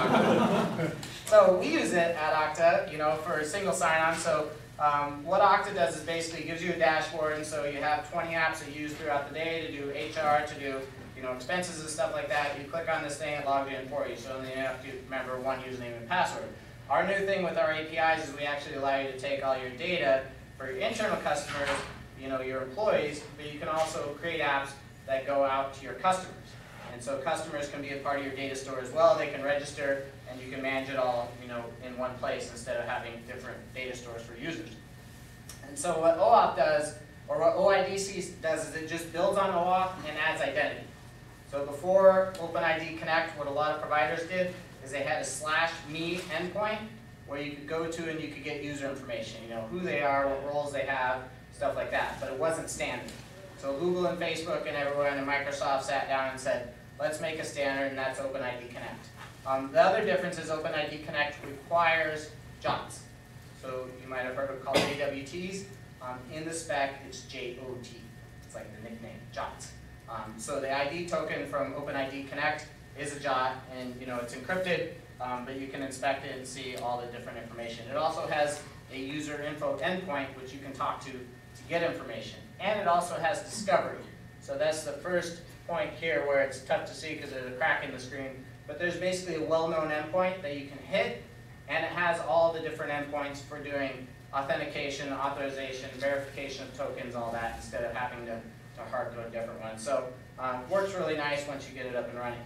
So we use it at Okta, you know, for a single sign-on. So um, what Okta does is basically gives you a dashboard, and so you have twenty apps that you use throughout the day to do H R, to do you know expenses and stuff like that. You click on this thing, it logs you in for you. So then you have to remember one username and password. Our new thing with our A P Is is we actually allow you to take all your data for your internal customers, you know, your employees, but you can also create apps that go out to your customers. And so customers can be a part of your data store as well. They can register, and you can manage it all, you know, in one place instead of having different data stores for users. And so what OAuth does, or what O I D C does, is it just builds on OAuth and adds identity. So before OpenID Connect, what a lot of providers did is they had a slash me endpoint where you could go to and you could get user information, you know, who they are, what roles they have, stuff like that. But it wasn't standard. So Google and Facebook and everyone and Microsoft sat down and said, let's make a standard, and that's OpenID Connect. Um, the other difference is OpenID Connect requires J O Ts. So you might have heard of called J W Ts. Um, in the spec, it's J O T. It's like the nickname, J O Ts. Um, so the I D token from OpenID Connect is a J O T, and you know it's encrypted, um, but you can inspect it and see all the different information. It also has a user info endpoint, which you can talk to to get information. And it also has discovery. So that's the first point here where it's tough to see because there's a crack in the screen. But there's basically a well-known endpoint that you can hit, and it has all the different endpoints for doing authentication, authorization, verification of tokens, all that, instead of having to, to hard code different ones. So um, works really nice once you get it up and running.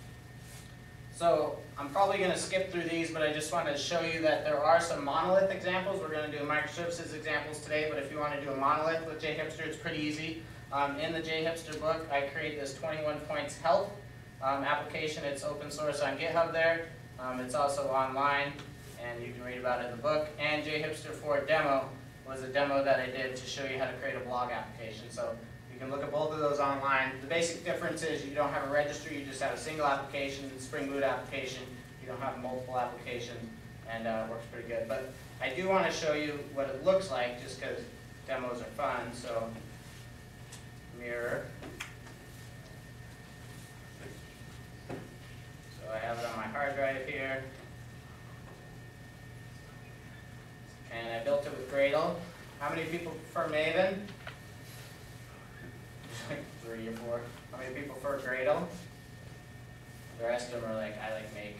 So I'm probably going to skip through these, but I just wanted to show you that there are some monolith examples. We're going to do microservices examples today, but if you want to do a monolith with JHipster, it's pretty easy. Um, in the JHipster book, I create this twenty-one points health um, application. It's open source on GitHub there. Um, it's also online, and you can read about it in the book. And JHipster four demo was a demo that I did to show you how to create a blog application. So you can look at both of those online. The basic difference is you don't have a registry, you just have a single application, Spring Boot application. You don't have multiple applications, and uh, it works pretty good. But I do want to show you what it looks like, just because demos are fun. So mirror. So I have it on my hard drive here. many people prefer Maven? Like three or four. How many people prefer Gradle? The rest of them are like, I like Make.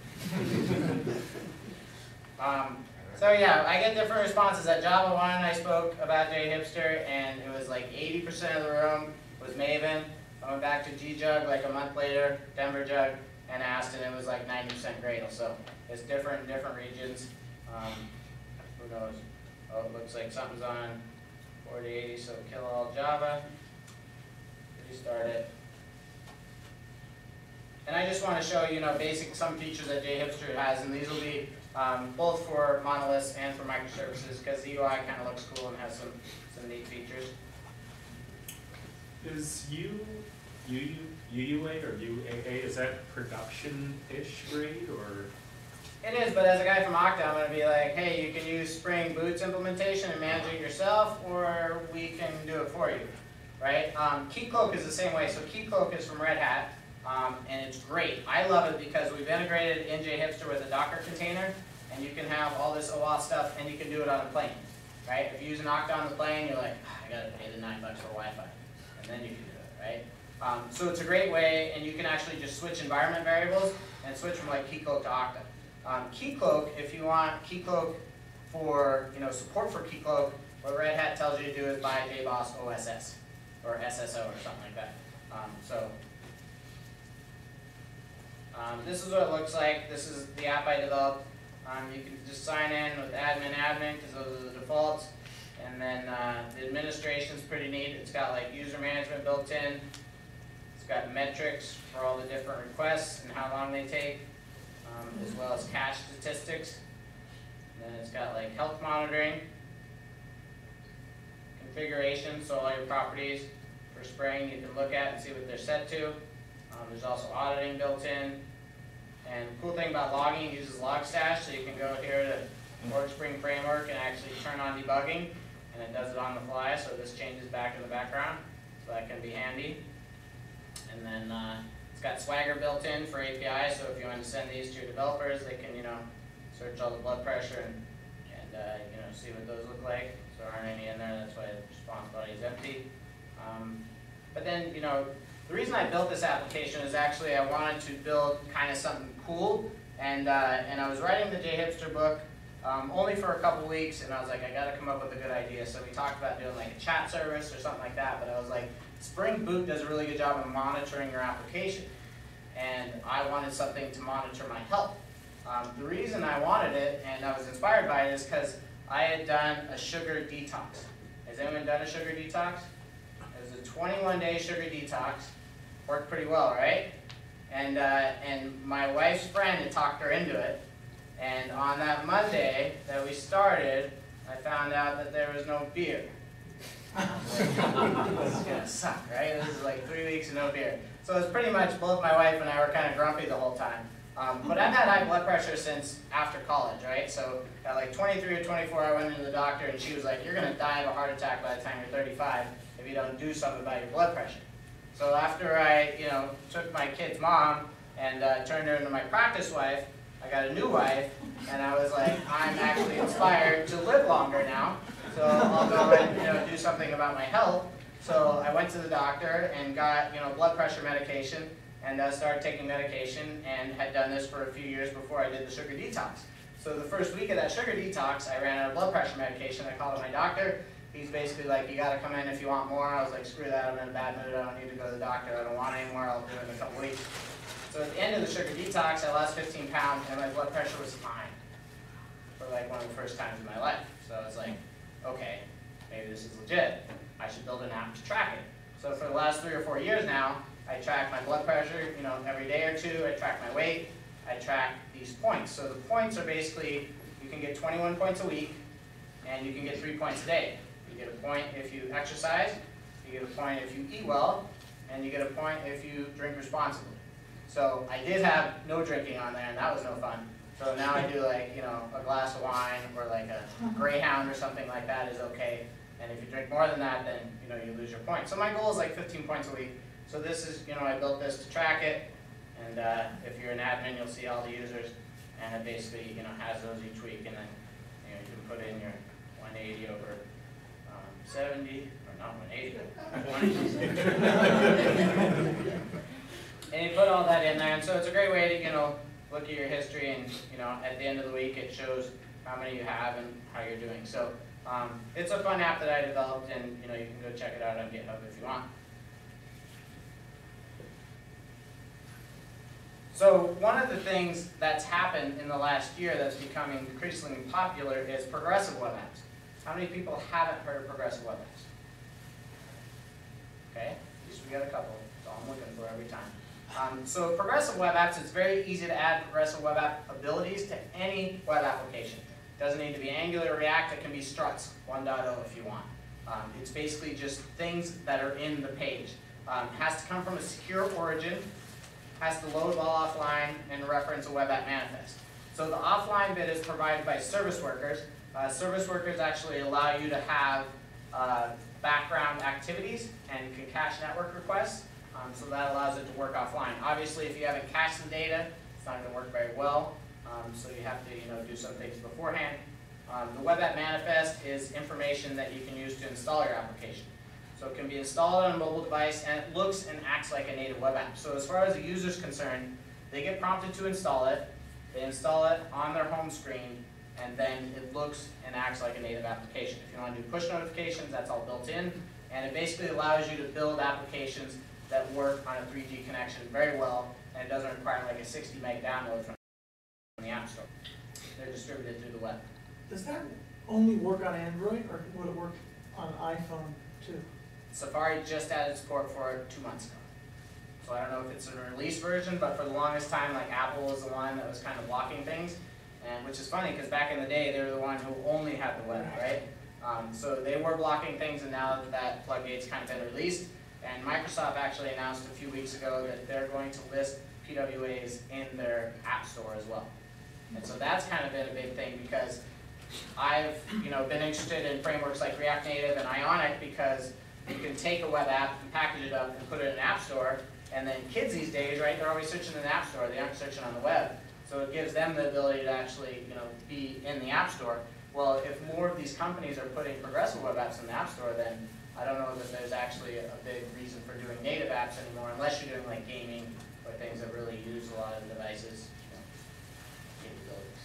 um, so yeah, I get different responses. At Java one, I spoke about JHipster, and it was like eighty percent of the room was Maven. I went back to G-Jug like a month later, Denver Jug, and asked, and it was like ninety percent Gradle. So it's different in different regions. Um, who knows? Oh, it looks like something's on forty eighty, so kill all Java. Restart it. And I just want to show you know, basic some features that JHipster has, and these will be um, both for monoliths and for microservices, because the U I kind of looks cool and has some, some neat features. Is U, U, U U A or U A A, is that production-ish grade or? It is, but as a guy from Okta, I'm going to be like, hey, you can use Spring Boot's implementation and manage it yourself, or we can do it for you, right? Um, Keycloak is the same way. So Keycloak is from Red Hat, um, and it's great. I love it because we've integrated in JHipster with a Docker container, and you can have all this OAuth stuff, and you can do it on a plane, right? If you use an Okta on the plane, you're like, ah, I got to pay the nine bucks for Wi-Fi, and then you can do it, right? Um, so it's a great way, and you can actually just switch environment variables and switch from like Keycloak to Okta. Um, Keycloak, if you want Keycloak for, you know, support for Keycloak, what Red Hat tells you to do is buy J BOSS O S S or S S O or something like that. Um, so um, this is what it looks like. This is the app I developed. Um, you can just sign in with admin admin because those are the defaults. And then uh, the administration is pretty neat. It's got like user management built in. It's got metrics for all the different requests and how long they take. Um, as well as cache statistics. And then it's got like health monitoring, configuration, so all your properties for Spring you can look at and see what they're set to. Um, there's also auditing built in. And the cool thing about logging, it uses Logstash, so you can go here to Org Spring Framework and actually turn on debugging, and it does it on the fly, so this changes back in the background, so that can be handy. And then uh, it's got Swagger built in for A P Is, so if you want to send these to your developers, they can, you know, search all the blood pressure and, and uh, you know, see what those look like. So there aren't any in there, that's why the response body is empty. Um, but then, you know, the reason I built this application is actually I wanted to build kind of something cool, and uh, and I was writing the JHipster book um, only for a couple weeks, and I was like, I got to come up with a good idea. So we talked about doing like a chat service or something like that, but I was like, Spring Boot does a really good job of monitoring your application, and I wanted something to monitor my health. Um, the reason I wanted it, and I was inspired by it, is because I had done a sugar detox. Has anyone done a sugar detox? It was a twenty-one day sugar detox. Worked pretty well, right? And, uh, and my wife's friend had talked her into it, and on that Monday that we started, I found out that there was no beer. I was like, this is gonna suck, right? This is like three weeks and no beer. So it's pretty much both my wife and I were kind of grumpy the whole time. Um, but I've had high blood pressure since after college, right? So at like twenty-three or twenty-four, I went into the doctor and she was like, you're gonna die of a heart attack by the time you're thirty-five if you don't do something about your blood pressure. So after I, you know, took my kid's mom and uh, turned her into my practice wife, I got a new wife, and I was like, I'm actually inspired to live longer now. So I'll go and, you know, do something about my health. So I went to the doctor and got, you know, blood pressure medication, and uh, started taking medication, and had done this for a few years before I did the sugar detox. So the first week of that sugar detox, I ran out of blood pressure medication. I called my doctor. He's basically like, you gotta come in if you want more. I was like, screw that, I'm in a bad mood, I don't need to go to the doctor, I don't want any more, I'll do it in a couple weeks. So at the end of the sugar detox, I lost fifteen pounds, and my blood pressure was fine for like one of the first times in my life. So I was like, okay, maybe this is legit. I should build an app to track it. So for the last three or four years now, I track my blood pressure, you know, every day or two. I track my weight. I track these points. So the points are basically, you can get twenty-one points a week, and you can get three points a day. You get a point if you exercise, you get a point if you eat well, and you get a point if you drink responsibly. So I did have no drinking on there, and that was no fun. So now I do like, you know, a glass of wine or like a Greyhound or something like that is okay. And if you drink more than that, then, you know, you lose your points. So my goal is like fifteen points a week. So this is, you know, I built this to track it. And uh, if you're an admin, you'll see all the users. And it basically, you know, has those each week. And then, you know, you can put in your one eighty over seventy, or not one eighty. And you put all that in there, and so it's a great way to, you know, look at your history, and, you know, at the end of the week, it shows how many you have and how you're doing. So um, it's a fun app that I developed, and, you know, you can go check it out on GitHub if you want. So one of the things that's happened in the last year that's becoming increasingly popular is progressive web apps. How many people haven't heard of progressive web apps? Okay, at least we got a couple. That's all I'm looking for every time. Um, so progressive web apps, it's very easy to add progressive web app abilities to any web application. It doesn't need to be Angular or React, it can be struts, one point oh if you want. Um, it's basically just things that are in the page. Um, it has to come from a secure origin, has to load while offline, and reference a web app manifest. So the offline bit is provided by service workers. Uh, service workers actually allow you to have uh, background activities and can cache network requests. Um, so that allows it to work offline. Obviously, if you haven't cached the data, it's not going to work very well. Um, so you have to, you know, do some things beforehand. Um, the web app manifest is information that you can use to install your application. So it can be installed on a mobile device, and it looks and acts like a native web app. So as far as the user is concerned, they get prompted to install it. They install it on their home screen, and then it looks and acts like a native application. If you want to do push notifications, that's all built in, and it basically allows you to build applications that work on a three G connection very well, and it doesn't require like a sixty meg download from the App Store. They're distributed through the web. Does that only work on Android, or would it work on iPhone too? Safari just added support for it two months ago. So I don't know if it's a release version, but for the longest time, like Apple was the one that was kind of blocking things, and which is funny because back in the day, they were the one who only had the web, right? Um, so they were blocking things, and now that that floodgate's kind of been released, and Microsoft actually announced a few weeks ago that they're going to list P W As in their App Store as well. And so that's kind of been a big thing because I've, you know, been interested in frameworks like React Native and Ionic because you can take a web app and package it up and put it in an app store, and then kids these days, right, they're always searching in the app store, they aren't searching on the web. So it gives them the ability to actually, you know, be in the app store. Well, if more of these companies are putting progressive web apps in the app store, then I don't know that there's actually a big reason for doing native apps anymore, unless you're doing like gaming or things that really use a lot of the devices, you know, capabilities.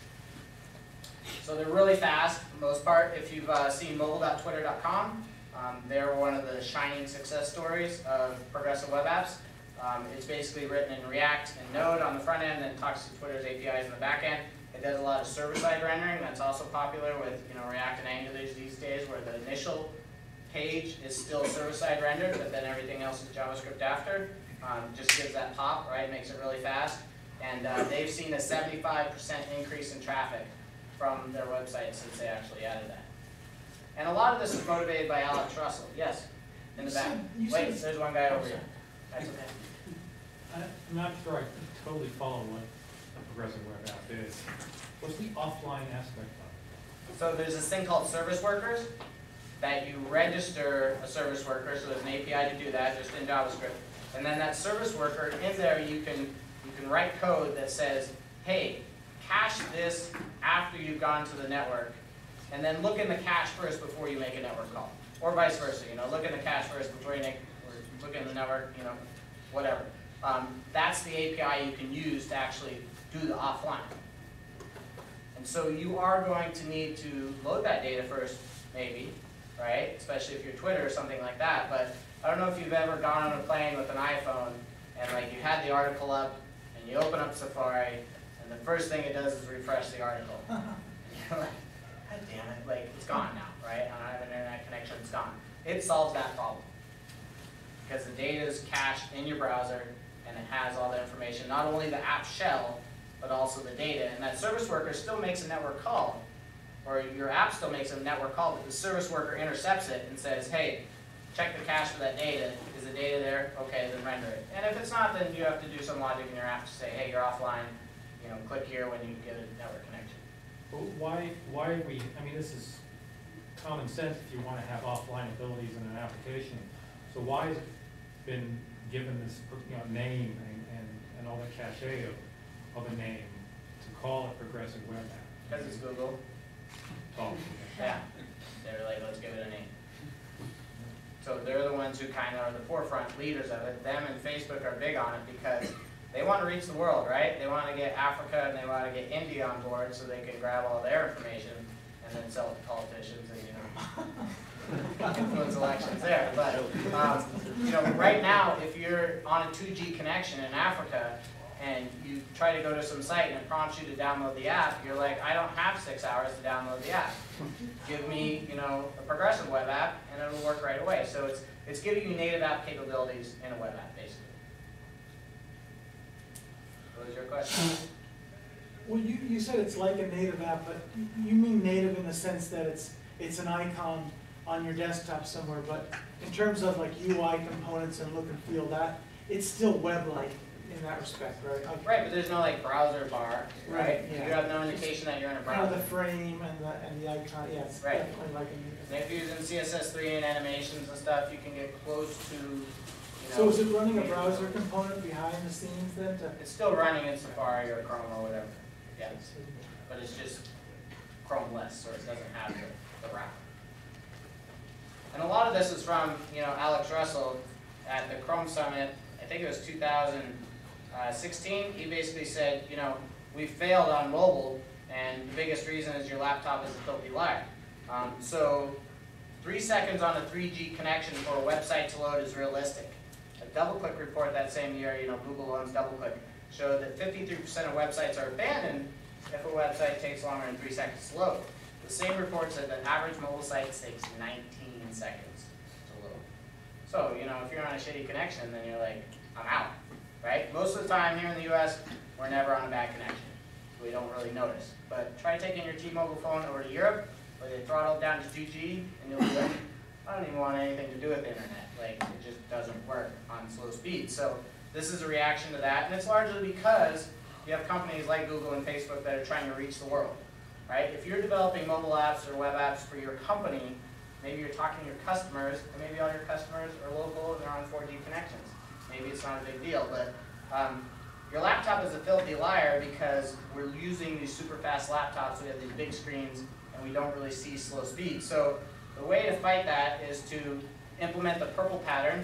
So they're really fast for the most part. If you've uh, seen mobile dot twitter dot com, um, they're one of the shining success stories of progressive web apps. Um, it's basically written in React and Node on the front end, and talks to Twitter's A P Is in the back end. It does a lot of server-side rendering. That's also popular with, you know, React and Angular these days, where the initial page is still server-side rendered, but then everything else is JavaScript after. Um, just gives that pop, right? Makes it really fast. And uh, they've seen a seventy-five percent increase in traffic from their website since they actually added that. And a lot of this is motivated by Alex Russell. Yes, in the You back. said- you Wait, said- there's one guy over here. That's okay. I'm not sure I totally follow what a progressive web app is. What's the offline aspect of So there's this thing called service workers that you register a service worker, so there's an A P I to do that just in JavaScript. And then that service worker, in there you can you can write code that says, hey, cache this after you've gone to the network, and then look in the cache first before you make a network call. Or vice versa, you know, look in the cache first before you make, or look in the network, you know, whatever. Um, that's the A P I you can use to actually do the offline. And so you are going to need to load that data first, maybe, right? Especially if you're Twitter or something like that. But I don't know if you've ever gone on a plane with an iPhone and like you had the article up and you open up Safari and the first thing it does is refresh the article. And you're like, God damn it, like it's gone now, right? I don't have an internet connection, it's gone. It solves that problem. Because the data is cached in your browser and it has all the information, not only the app shell, but also the data. And that service worker still makes a network call, or your app still makes a network call, but the service worker intercepts it and says, hey, check the cache for that data. Is the data there? Okay, then render it. And if it's not, then you have to do some logic in your app to say, hey, you're offline. You know, click here when you get a network connection. But why, why are we, I mean, this is common sense if you want to have offline abilities in an application. So why has it been given this, you know, name and, and, and all the cachet of, of a name to call it progressive web app? Because it's Google. Talk. Yeah. They were like, let's give it a name. So they're the ones who kind of are the forefront leaders of it. Them and Facebook are big on it because they want to reach the world, right? They want to get Africa and they want to get India on board so they can grab all their information and then sell it to politicians and, you know, influence elections there. But, um, you know, right now, if you're on a two G connection in Africa and you try to go to some site and it prompts you to download the app, you're like, I don't have six hours to download the app. Give me, you know, a progressive web app and it'll work right away. So it's, it's giving you native app capabilities in a web app, basically. What was your question? Well, you, you said it's like a native app, but you mean native in the sense that it's, it's an icon on your desktop somewhere, but in terms of like U I components and look and feel, that, it's still web-like in that respect, right? Like, Right, but there's no like browser bar, right? Right, yeah. You have no indication that you're in a kind of the browser. frame and the, and the icon, yeah, it's Right. definitely like a native. And if you're using C S S three and animations and stuff, you can get close to, you know. So is it running a browser component behind the scenes then to? It's still running in Safari or Chrome or whatever, yeah. But it's just Chrome-less, or it doesn't have the, the wrapper. And a lot of this is from, you know, Alex Russell at the Chrome Summit, I think it was two thousand sixteen. He basically said, you know, we failed on mobile, and the biggest reason is your laptop is a filthy liar. Um, so three seconds on a three G connection for a website to load is realistic. A DoubleClick report that same year, you know, Google owns DoubleClick, showed that fifty-three percent of websites are abandoned if a website takes longer than three seconds to load. The same report said that average mobile site takes nineteen seconds to load. So, you know, if you're on a shitty connection, then you're like, I'm out, right? Most of the time here in the U S, we're never on a bad connection. We don't really notice. But try taking your T-Mobile phone over to Europe, where they throttle it down to two G, and you'll be like, I don't even want anything to do with the internet. Like, it just doesn't work on slow speed. So this is a reaction to that, and it's largely because you have companies like Google and Facebook that are trying to reach the world, right? If you're developing mobile apps or web apps for your company, maybe you're talking to your customers, and maybe all your customers are local and they're on four G connections. Maybe it's not a big deal, but um, your laptop is a filthy liar because we're using these super fast laptops, we have these big screens, and we don't really see slow speed. So the way to fight that is to implement the purple pattern,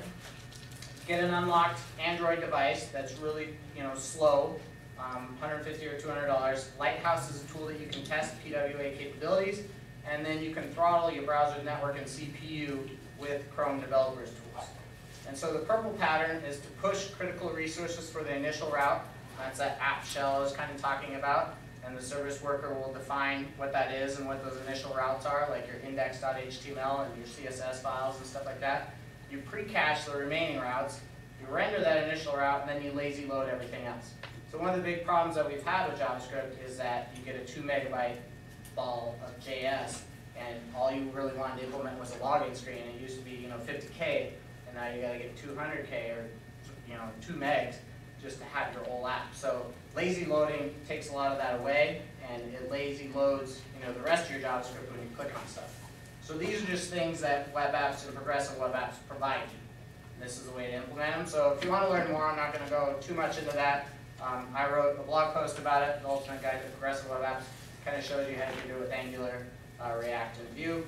get an unlocked Android device that's really, you know, slow, um, one hundred fifty dollars or two hundred dollars. Lighthouse is a tool that you can test P W A capabilities, and then you can throttle your browser network and C P U with Chrome developers tools. And so the purple pattern is to push critical resources for the initial route. That's that app shell I was kind of talking about. And the service worker will define what that is and what those initial routes are, like your index dot H T M L and your C S S files and stuff like that. You pre-cache the remaining routes, you render that initial route, and then you lazy load everything else. So one of the big problems that we've had with JavaScript is that you get a two megabyte ball of J S, and all you really wanted to implement was a login screen. It used to be, you know, fifty K, and now you got to get two hundred K or, you know, two megs just to have your whole app. So lazy loading takes a lot of that away, and it lazy loads, you know, the rest of your JavaScript when you click on stuff. So these are just things that web apps and progressive web apps provide you. And this is the way to implement them. So if you want to learn more, I'm not going to go too much into that. Um, I wrote a blog post about it, The Ultimate Guide to Progressive Web Apps. Kind of shows you how you can do it with Angular, uh, React, and Vue.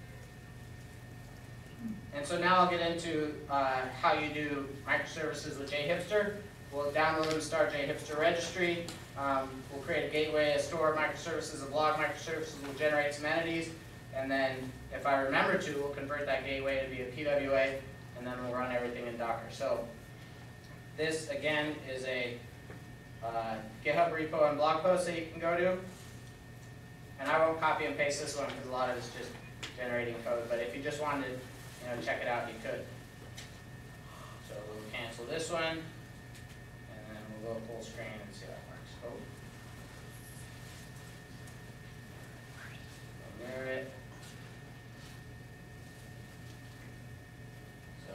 And so now I'll get into uh, how you do microservices with JHipster. We'll download and start JHipster registry. Um, we'll create a gateway, a store of microservices, a blog microservices. We'll generate some entities. And then, if I remember to, we'll convert that gateway to be a P W A, and then we'll run everything in Docker. So this, again, is a uh, GitHub repo and blog post that you can go to. And I won't copy and paste this one because a lot of it's just generating code. But if you just wanted to, you know, check it out, you could. So we'll cancel this one, and then we'll go full screen and see how it works. Oh. We'll mirror it. So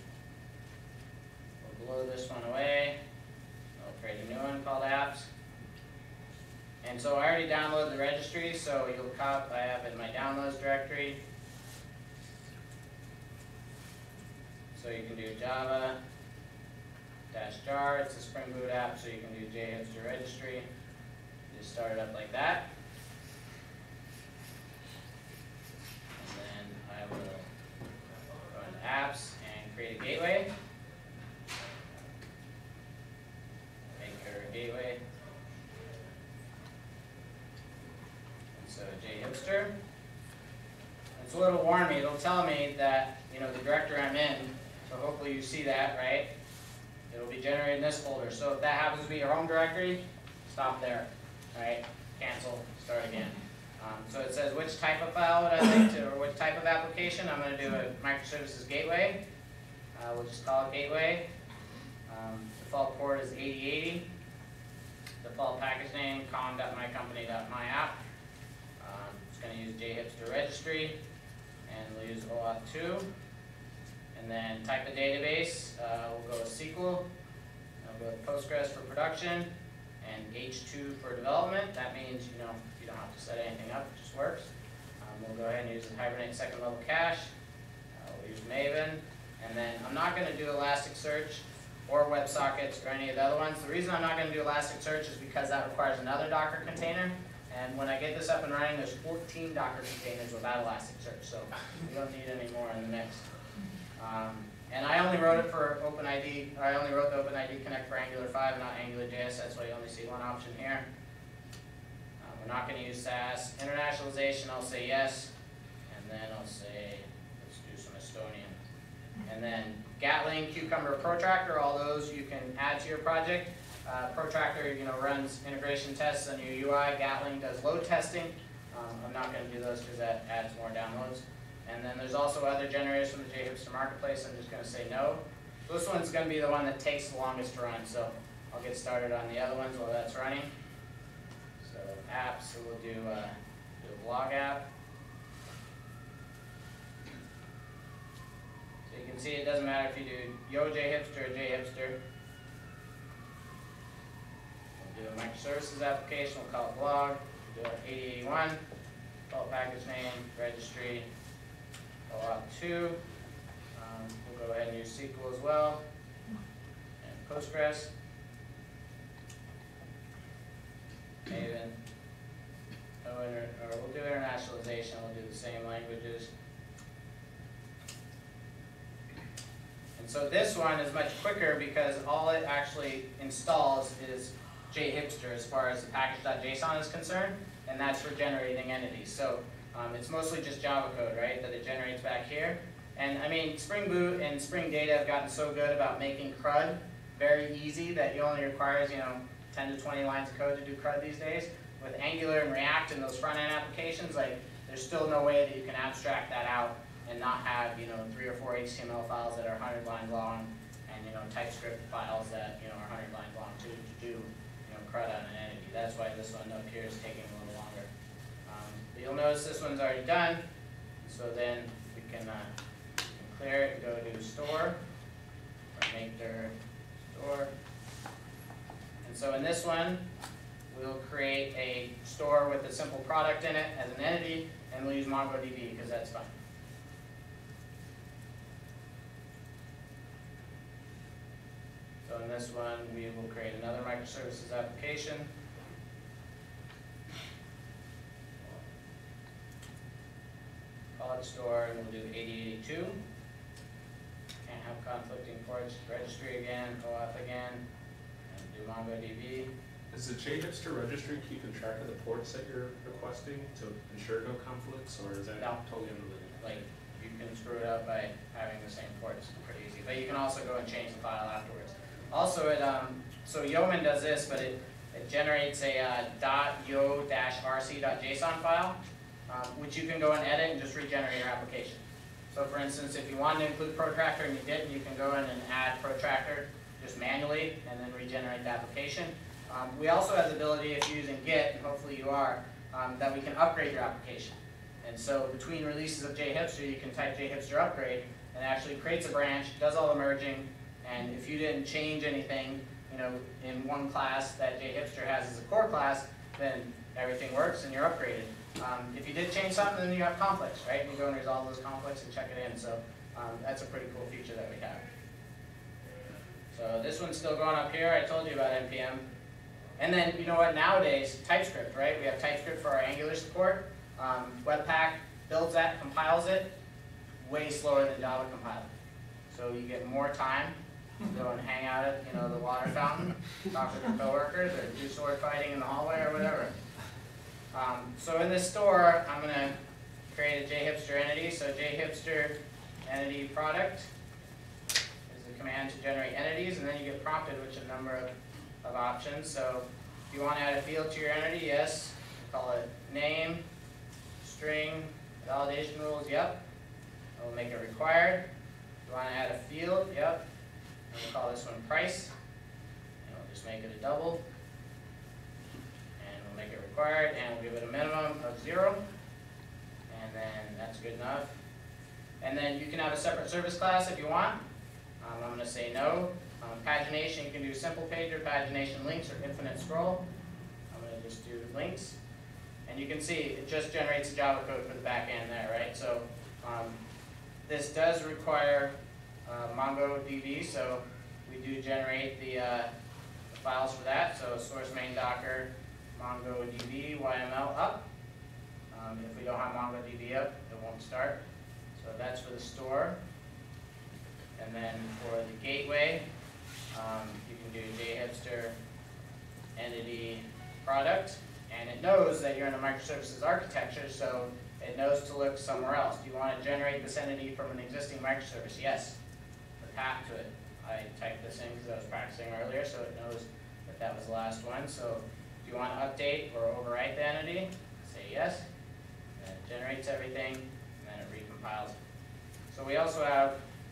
we'll blow this one away. I'll create a new one called apps. And so I already downloaded the registry, so you'll cop, I have it in my downloads directory. So you can do Java dash jar, it's a Spring Boot app, so you can do JHipster registry. Just start it up like that. And then I will run apps. So jhipster. It's a little warm me, it'll tell me that, you know, the directory I'm in, so hopefully you see that, right? It'll be generated in this folder. So if that happens to be your home directory, stop there, right? Cancel, start again. Um, so it says which type of file would I like to, or which type of application. I'm going to do a microservices gateway. Uh, we'll just call it gateway. Um, default port is eighty eighty. Default package name, com.mycompany.myapp. Um, it's going to use jhipster registry, and we'll use O auth two. And then type of database, uh, we'll go with S Q L. And we'll go with Postgres for production, and H two for development. That means, you know, you don't have to set anything up, it just works. Um, we'll go ahead and use the Hibernate second level cache. Uh, we'll use Maven. And then I'm not going to do Elasticsearch or WebSockets or any of the other ones. The reason I'm not going to do Elasticsearch is because that requires another Docker container. And when I get this up and running, there's fourteen Docker containers without Elasticsearch, so we don't need any more in the mix. Um, and I only wrote it for OpenID, or I only wrote the OpenID Connect for Angular five, not Angular J S. That's why you only see one option here. Uh, we're not going to use SaaS. Internationalization, I'll say yes. And then I'll say, let's do some Estonian. And then Gatling, Cucumber, Protractor, all those you can add to your project. Uh, Protractor, you know, runs integration tests on your U I. Gatling does load testing. Um, I'm not going to do those because that adds more downloads. And then there's also other generators from the jhipster marketplace. I'm just going to say no. This one's going to be the one that takes the longest to run, so I'll get started on the other ones while that's running. So apps, so we'll do, uh, do a blog app. So you can see it doesn't matter if you do yo jhipster or jhipster. We'll do a microservices application, we'll call it blog. We'll do it eighty eighty-one, call it package name, registry. O auth two. Um, we'll go ahead and use S Q L as well, and Postgres, Maven. Oh, inter or we'll do internationalization. We'll do the same languages. And so this one is much quicker because all it actually installs is jhipster as far as the package.json is concerned, and that's for generating entities. So Um, it's mostly just Java code, right, that it generates back here. And I mean, Spring Boot and Spring Data have gotten so good about making CRUD very easy that it only requires, you know, ten to twenty lines of code to do CRUD these days. With Angular and React and those front-end applications, like, there's still no way that you can abstract that out and not have, you know, three or four H T M L files that are one hundred lines long, and, you know, TypeScript files that, you know, are one hundred lines long to, to do, you know, CRUD on an entity. That's why this one up here is taking a little longer. But you'll notice this one's already done, so then we can, uh, we can clear it and go to store, or make their store. And so in this one, we'll create a store with a simple product in it as an entity, and we'll use MongoDB because that's fun. So in this one, we will create another microservices application. Call it store, and we'll do eighty eighty-two. Can't have conflicting ports. Registry again, O auth again, and do MongoDB. Is the jhipster registry keeping track of the ports that you're requesting to ensure no conflicts, or is that No. totally unrelated? Like, you can screw it up by having the same ports, pretty easy. But you can also go and change the file afterwards. Also, it um, so Yeoman does this, but it it generates a uh, .yo-rc.json file. Um, which you can go and edit and just regenerate your application. So for instance, if you wanted to include Protractor and you didn't, you can go in and add Protractor just manually and then regenerate the application. Um, we also have the ability, if you're using Git, and hopefully you are, um, that we can upgrade your application. And so between releases of jhipster, you can type jhipster upgrade, and it actually creates a branch, does all the merging, and if you didn't change anything, you know, in one class that jhipster has as a core class, then everything works and you're upgraded. Um, if you did change something, then you have conflicts, right? And you go and resolve those conflicts and check it in. So um, that's a pretty cool feature that we have. So this one's still going up here. I told you about N P M. And then, you know what, nowadays, TypeScript, right? We have TypeScript for our Angular support. Um, Webpack builds that, compiles it, way slower than Java compiling. So you get more time to go and hang out at, you know, the water fountain, talk with your coworkers, or do sword fighting in the hallway or whatever. Um, so in this store, I'm gonna create a JHipster entity. So JHipster entity product is the command to generate entities, and then you get prompted with a number of, of options. So if you want to add a field to your entity, yes. Call it name, string, validation rules, yep. We'll make it required. If you want to add a field, yep. And we'll call this one price. And we'll just make it a double. And we'll make it required, and we'll give it a minimum of zero. And then that's good enough. And then you can have a separate service class if you want. Um, I'm going to say no. Um, pagination, you can do simple page or pagination links or infinite scroll. I'm going to just do links. And you can see it just generates Java code for the back end there, right? So um, this does require uh, MongoDB, so we do generate the, uh, the files for that. So source main docker MongoDB Y M L up. Um, if we don't have MongoDB up, it won't start. So that's for the store. And then for the gateway, um, you can do JHipster entity product. And it knows that you're in a microservices architecture, so it knows to look somewhere else. Do you want to generate this entity from an existing microservice? Yes. The path to it. I typed this in because I was practicing earlier, so it knows that that was the last one. So do you want to update or overwrite the entity? Say yes. And it generates everything, and then it recompiles. So we also have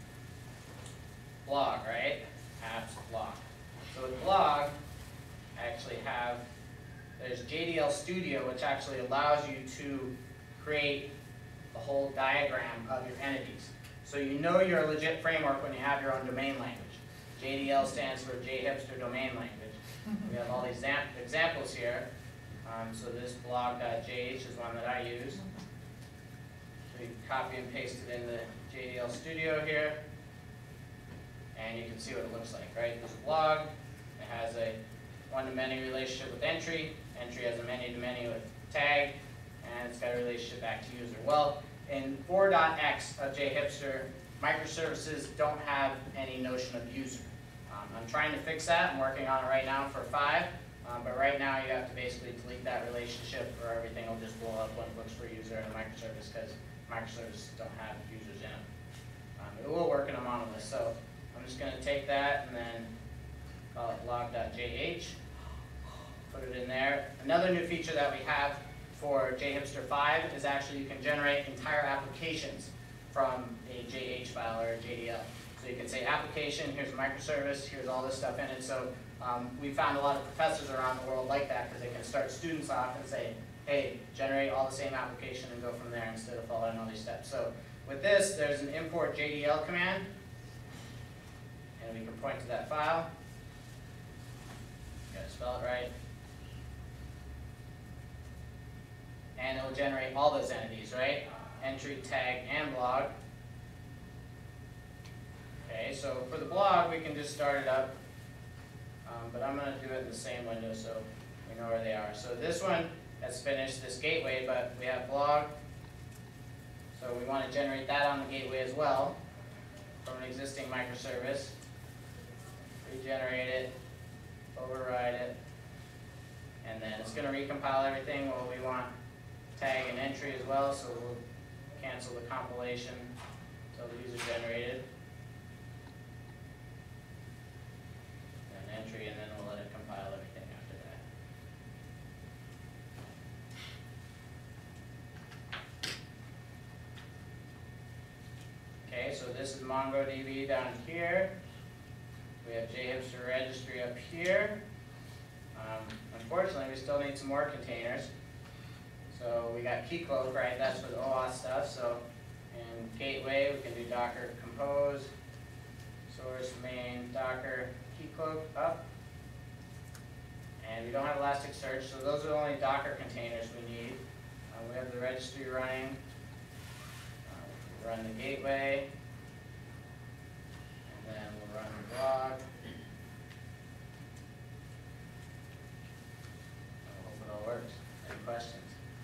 blog, right? Apps blog. So with blog, I actually have there's J D L Studio, which actually allows you to create the whole diagram of your entities. So you know you're a legit framework when you have your own domain language. J D L stands for JHipster Domain Language. We have all these examples here. Um, so this blog.jh is one that I use. So you can copy and paste it in the J D L Studio here. And you can see what it looks like, right? There's a blog. It has a one-to-many relationship with entry. Entry has a many-to-many with tag, and it's got a relationship back to user. Well, in four point x of JHipster, microservices don't have any notion of user. Um, I'm trying to fix that. I'm working on it right now for five, um, but right now you have to basically delete that relationship, or everything will just blow up when it looks for user in a microservice, because microservices don't have users in them. Um, it will work in a monolith, so I'm just going to take that and then call it log.jh. Put it in there. Another new feature that we have for JHipster five is actually you can generate entire applications from a J H file or a J D L. So you can say application, here's a microservice, here's all this stuff in it. So um, we found a lot of professors around the world like that because they can start students off and say, hey, generate all the same application and go from there instead of following all these steps. So with this, there's an import J D L command, and we can point to that file. You gotta spell it right. And it will generate all those entities, right? Entry, tag, and blog. Okay, so for the blog, we can just start it up. Um, but I'm going to do it in the same window so we know where they are. So this one has finished this gateway, but we have blog. So we want to generate that on the gateway as well from an existing microservice. Regenerate it, override it, and then it's going to recompile everything. Well, we want tag and entry as well, so we'll cancel the compilation until the user generated. And entry, and then we'll let it compile everything after that. Okay, so this is MongoDB down here. We have JHipster registry up here. Um, unfortunately, we still need some more containers. So we got Keycloak, right? That's for the OAuth stuff. So in Gateway, we can do Docker Compose, source main Docker Keycloak up. And we don't have Elasticsearch, so those are the only Docker containers we need. Uh, we have the registry running. Uh, we'll run the Gateway. And then we'll run the blog. I hope it all works. Any questions?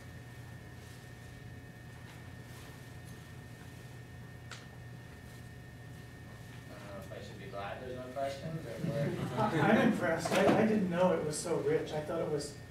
Glad there's no questions? Or I'm impressed. I, I didn't know it was so rich. I thought it was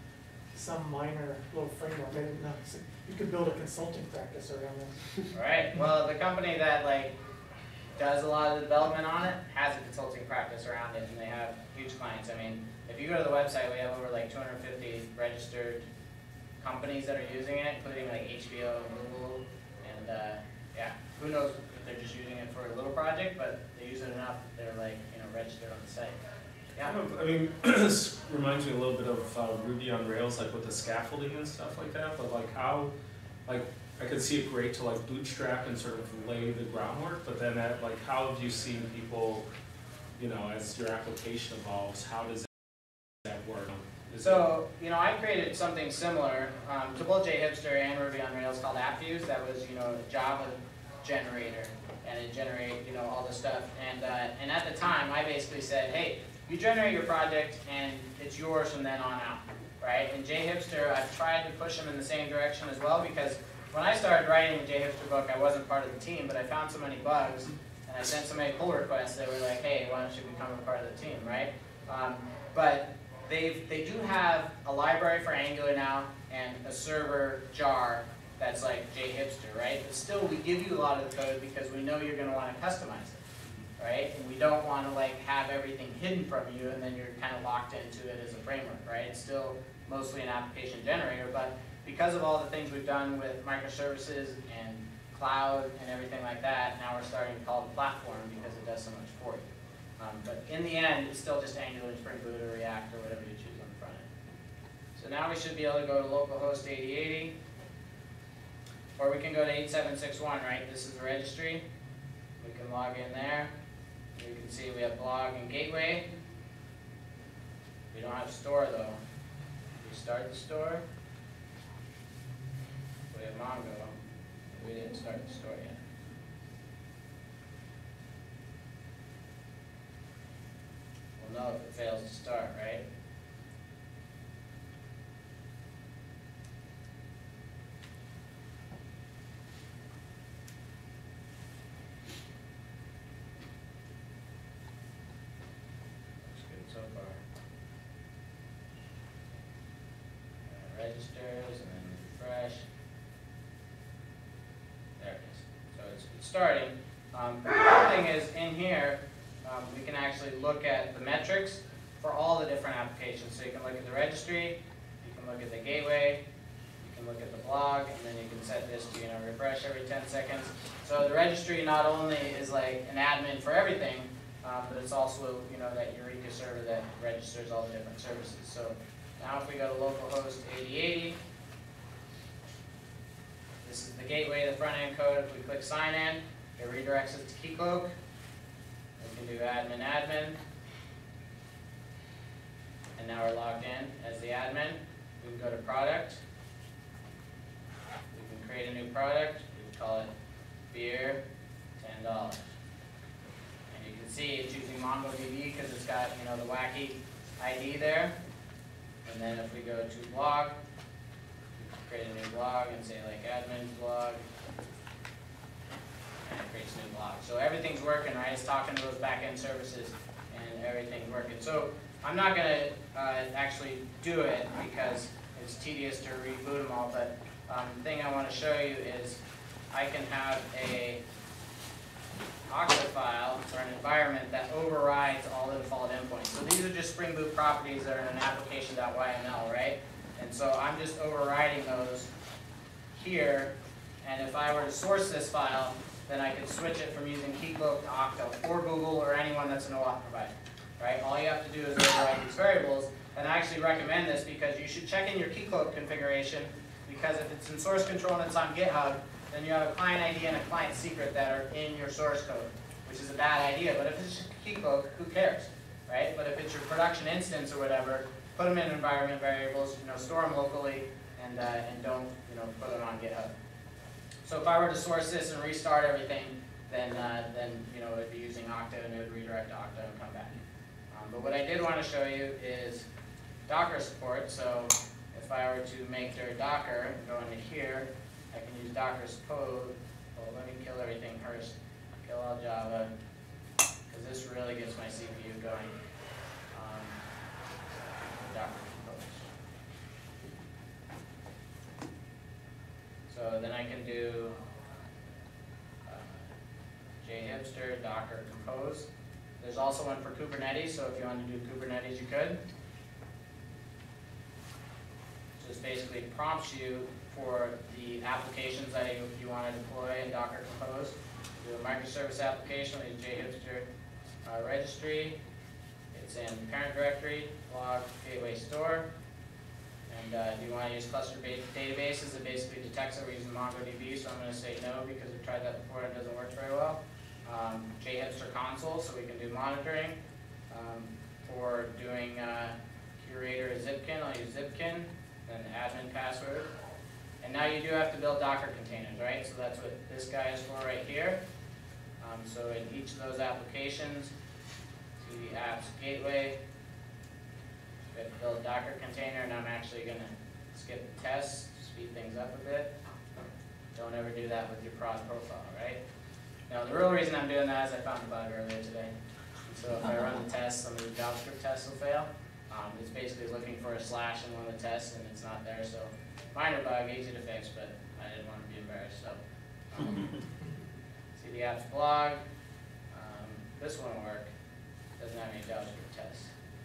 some minor little framework, I didn't know. So you could build a consulting practice around this. Right, well, the company that like does a lot of the development on it has a consulting practice around it, and they have huge clients. I mean, if you go to the website, we have over like two hundred fifty registered companies that are using it, including like H B O and Google, and uh, yeah, who knows if they're just using it for a little project, but they use it enough that they're like, you know, registered on the site. Yeah. Kind of, I mean, this reminds me a little bit of uh, Ruby on Rails, like with the scaffolding and stuff like that, but like how, like, I could see it great to like bootstrap and sort of lay the groundwork, but then at, like, how have you seen people, you know, as your application evolves, how does that work? Is So, you know, I created something similar um, to both JHipster and Ruby on Rails called AppViews. That was, you know, a Java generator, and it generated, you know, all this stuff. And uh, and at the time, I basically said, hey, you generate your project, and it's yours from then on out, right? And JHipster, I've tried to push them in the same direction as well, because when I started writing the JHipster book, I wasn't part of the team, but I found so many bugs, and I sent so many pull requests that were like, hey, why don't you become a part of the team, right? Um, but they've, they do have a library for Angular now, and a server jar that's like JHipster, right? But still, we give you a lot of the code because we know you're going to want to customize it, right? And we don't want to like have everything hidden from you, and then you're kind of locked into it as a framework, right? It's still mostly an application generator, but because of all the things we've done with microservices and cloud and everything like that, now we're starting to call it a platform because it does so much for you. Um, but in the end, it's still just Angular, Spring Boot, or React, or whatever you choose on the front end. So now we should be able to go to localhost eighty eighty, or we can go to eight seven six one, right? This is the registry. We can log in there. You can see we have blog and gateway. We don't have store though. We start the store. We have Mongo. We didn't start the store yet. We'll know if it fails to start, right? Looks good so far. Uh, registers and then refresh. There it is. So it's, it's starting. Um, the cool thing is in here, um, we can actually look at the metrics for all the different applications. So you can look at the registry, you can look at the gateway, you can look at the blog, and then you can set this to, you know, refresh every ten seconds. So the registry not only is like an admin for everything, um, but it's also, you know, that Eureka server that registers all the different services. So now if we go to localhost eighty eighty, this is the gateway, the front end code. If we click sign in, it redirects us to Keycloak. We can do admin admin. And now we're logged in as the admin. We can go to product. We can create a new product. We can call it beer, ten dollars. And you can see it's using MongoDB because it's got, you know, the wacky I D there. And then if we go to blog, create a new blog and say like admin blog, and it creates a new blog. So everything's working, right? It's talking to those back-end services and everything's working. So I'm not going to uh, actually do it because it's tedious to reboot them all, but um, the thing I want to show you is I can have a Okta file or an environment that overrides all the default endpoints. So these are just Spring Boot properties that are in an application.yml, right? And so I'm just overriding those here, and if I were to source this file, then I could switch it from using Keycloak to Okta or Google or anyone that's an OAuth provider, right? All you have to do is override these variables, and I actually recommend this because you should check in your Keycloak configuration, because if it's in source control and it's on GitHub, then you have a client I D and a client secret that are in your source code, which is a bad idea. But if it's just Keycloak, who cares, right? But if it's your production instance or whatever, put them in environment variables, you know, store them locally, and uh, and don't, you know, put them on GitHub. So if I were to source this and restart everything, then uh, then you know, it'd be using Okta, and it would redirect to Okta and come back. Um, but what I did want to show you is Docker support. So if I were to make their Docker, go into here, I can use Docker's code. Well, let me kill everything first. Kill all Java, because this really gets my C P U going. Um, Docker compose. So then I can do uh, JHipster, Docker Compose. There's also one for Kubernetes, so if you want to do Kubernetes, you could. Just basically prompts you for the applications that you, you want to deploy in Docker Compose. Do a microservice application, we use JHipster uh, registry. It's in parent directory, log, gateway, store. And uh, do you want to use cluster-based databases? It basically detects that we're using MongoDB, so I'm going to say no because we've tried that before and it doesn't work very well. Um, JHipster console, so we can do monitoring. Um, for doing uh, curator Zipkin, I'll use Zipkin, then admin password. And now you do have to build Docker containers, right? So that's what this guy is for right here. Um, so in each of those applications, see the apps gateway, we have to build a Docker container, and I'm actually going to skip the tests, speed things up a bit. Don't ever do that with your prod profile, right? Now the real reason I'm doing that is I found a bug earlier today. So if I run the tests, some of the JavaScript tests will fail. Um, it's basically looking for a slash in one of the tests, and it's not there. So minor bug, easy to fix, but I didn't want to be embarrassed. So um, see the apps blog. Um, this won't work. Doesn't have any JavaScript tests.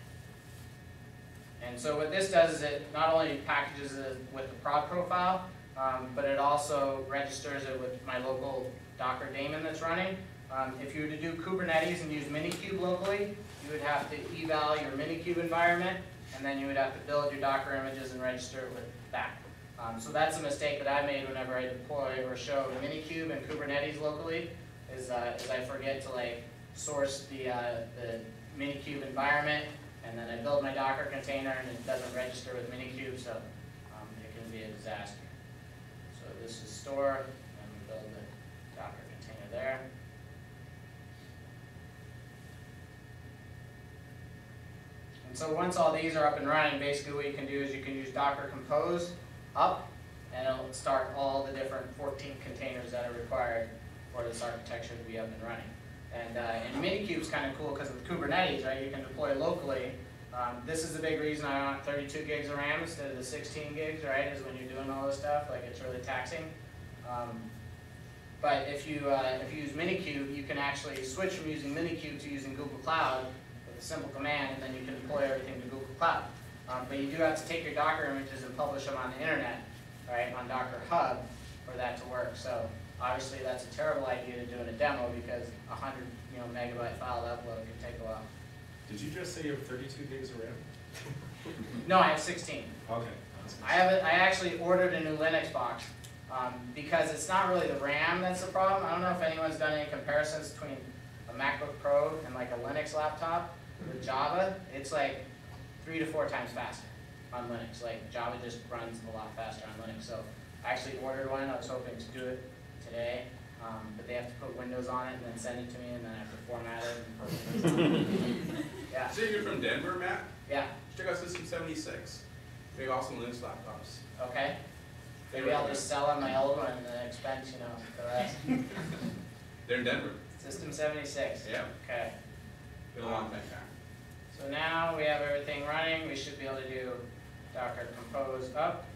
And so what this does is it not only packages it with the prod profile, um, but it also registers it with my local Docker daemon that's running. Um, if you were to do Kubernetes and use Minikube locally, you would have to eval your Minikube environment, and then you would have to build your Docker images and register it with that. Um, so that's a mistake that I made whenever I deploy or show Minikube and Kubernetes locally, is, uh, is I forget to like source the, uh, the Minikube environment, and then I build my Docker container and it doesn't register with Minikube, so um, it can be a disaster. So this is store, and we build the Docker container there. And so once all these are up and running, basically what you can do is you can use Docker Compose up, and it'll start all the different fourteen containers that are required for this architecture to be up and running. And, uh, and Minikube is kind of cool because with Kubernetes, right, you can deploy locally. Um, this is the big reason I want thirty-two gigs of RAM instead of the sixteen gigs, right, is when you're doing all this stuff, like it's really taxing. Um, but if you, uh, if you use Minikube, you can actually switch from using Minikube to using Google Cloud with a simple command, and then you can deploy everything to Google Cloud. Um, but you do have to take your Docker images and publish them on the internet, right, on Docker Hub for that to work. So obviously that's a terrible idea to do in a demo because a hundred you know, megabyte file to upload could take a while. Did you just say you have thirty-two gigs of RAM? No, I have sixteen. Okay. I have a, I actually ordered a new Linux box um, because it's not really the RAM that's the problem. I don't know if anyone's done any comparisons between a MacBook Pro and like a Linux laptop with Java. It's like three to four times faster on Linux. Like Java just runs a lot faster on Linux. So I actually ordered one. I was hoping to do it today, um, but they have to put Windows on it and then send it to me, and then I have to format it and put Windows on it. Yeah. So you're from Denver, Matt? Yeah. Check out System seventy-six. Big awesome Linux laptops. Okay. Maybe I'll just sell on my old one and then expense, you know, the rest. They're in Denver. System seventy-six. Yeah. Okay. Been a long time now. So now we have everything running. We should be able to do Docker Compose up.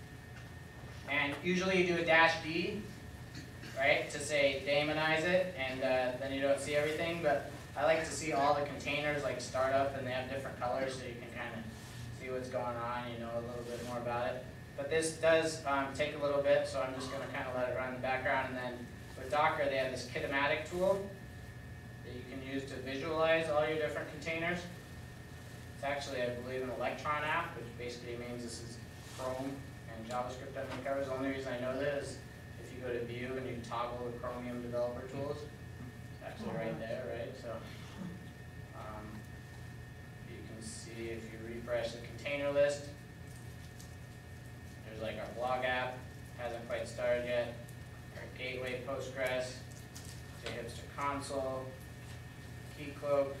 And usually you do a dash D, right, to say daemonize it, and uh, then you don't see everything. But I like to see all the containers like start up, and they have different colors, so you can kind of see what's going on. You know a little bit more about it. But this does um, take a little bit, so I'm just going to kind of let it run in the background. And then with Docker, they have this Kitomatic tool that you can use to visualize all your different containers. It's actually, I believe, an Electron app, which basically means this is Chrome and JavaScript under the covers. The only reason I know this is if you go to View and you toggle the Chromium developer tools, it's actually right there, right? So um, you can see if you refresh the container list, there's like our blog app, hasn't quite started yet, our gateway Postgres, JHipster console, Keycloak,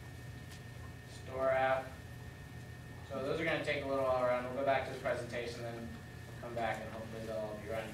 store app. So those are going to take a little while around. We'll go back to the presentation, then we'll come back and hopefully they'll all be running.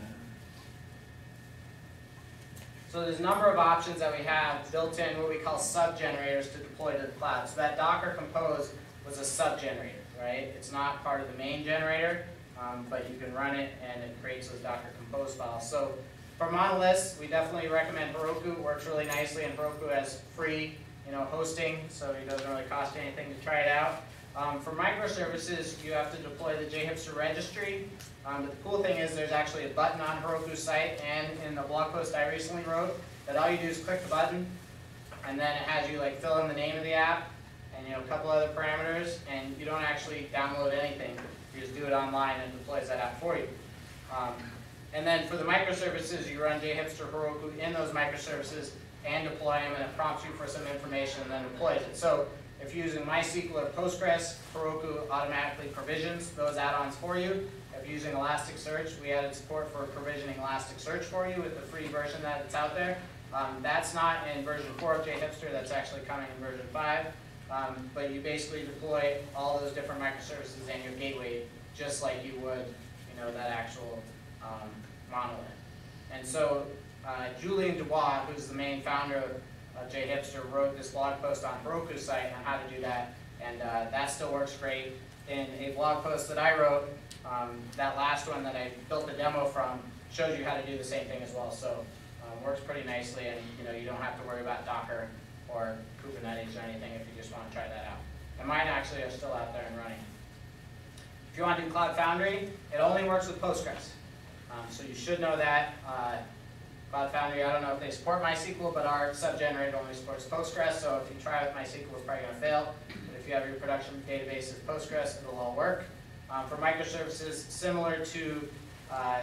So there's a number of options that we have built in, what we call sub-generators to deploy to the cloud. So that Docker Compose was a sub-generator, right? It's not part of the main generator. um, but you can run it and it creates those Docker Compose files. So for monoliths, we definitely recommend Heroku. It works really nicely, and Heroku has free, you know, hosting, so it doesn't really cost you anything to try it out. Um, for microservices, you have to deploy the JHipster registry. Um, but the cool thing is there's actually a button on Heroku's site, and in the blog post I recently wrote, that all you do is click the button, and then it has you like fill in the name of the app, and you know a couple other parameters, and you don't actually download anything. You just do it online and it deploys that app for you. Um, and then for the microservices, you run JHipster Heroku in those microservices and deploy them, and it prompts you for some information and then deploys it. So if you're using MySQL or Postgres, Heroku automatically provisions those add-ons for you. If you're using Elasticsearch, we added support for provisioning Elasticsearch for you with the free version that it's out there. Um, that's not in version four of JHipster, that's actually coming in version five. Um, but you basically deploy all those different microservices and your gateway just like you would, you know, that actual um, monolith. And so uh, Julian Dubois, who's the main founder of uh, JHipster, wrote this blog post on Heroku's site on how to do that, and uh, that still works great. In a blog post that I wrote, um, that last one that I built the demo from shows you how to do the same thing as well. So um, works pretty nicely, and you know you don't have to worry about Docker or Kubernetes or anything if you just want to try that out. And mine actually are still out there and running. If you want to do Cloud Foundry, it only works with Postgres. Um, so you should know that. Uh, Cloud Foundry, I don't know if they support MySQL, but our subgenerator only supports Postgres, so if you try with MySQL, it's probably going to fail. But if you have your production database as Postgres, it'll all work. Um, for microservices, similar to uh,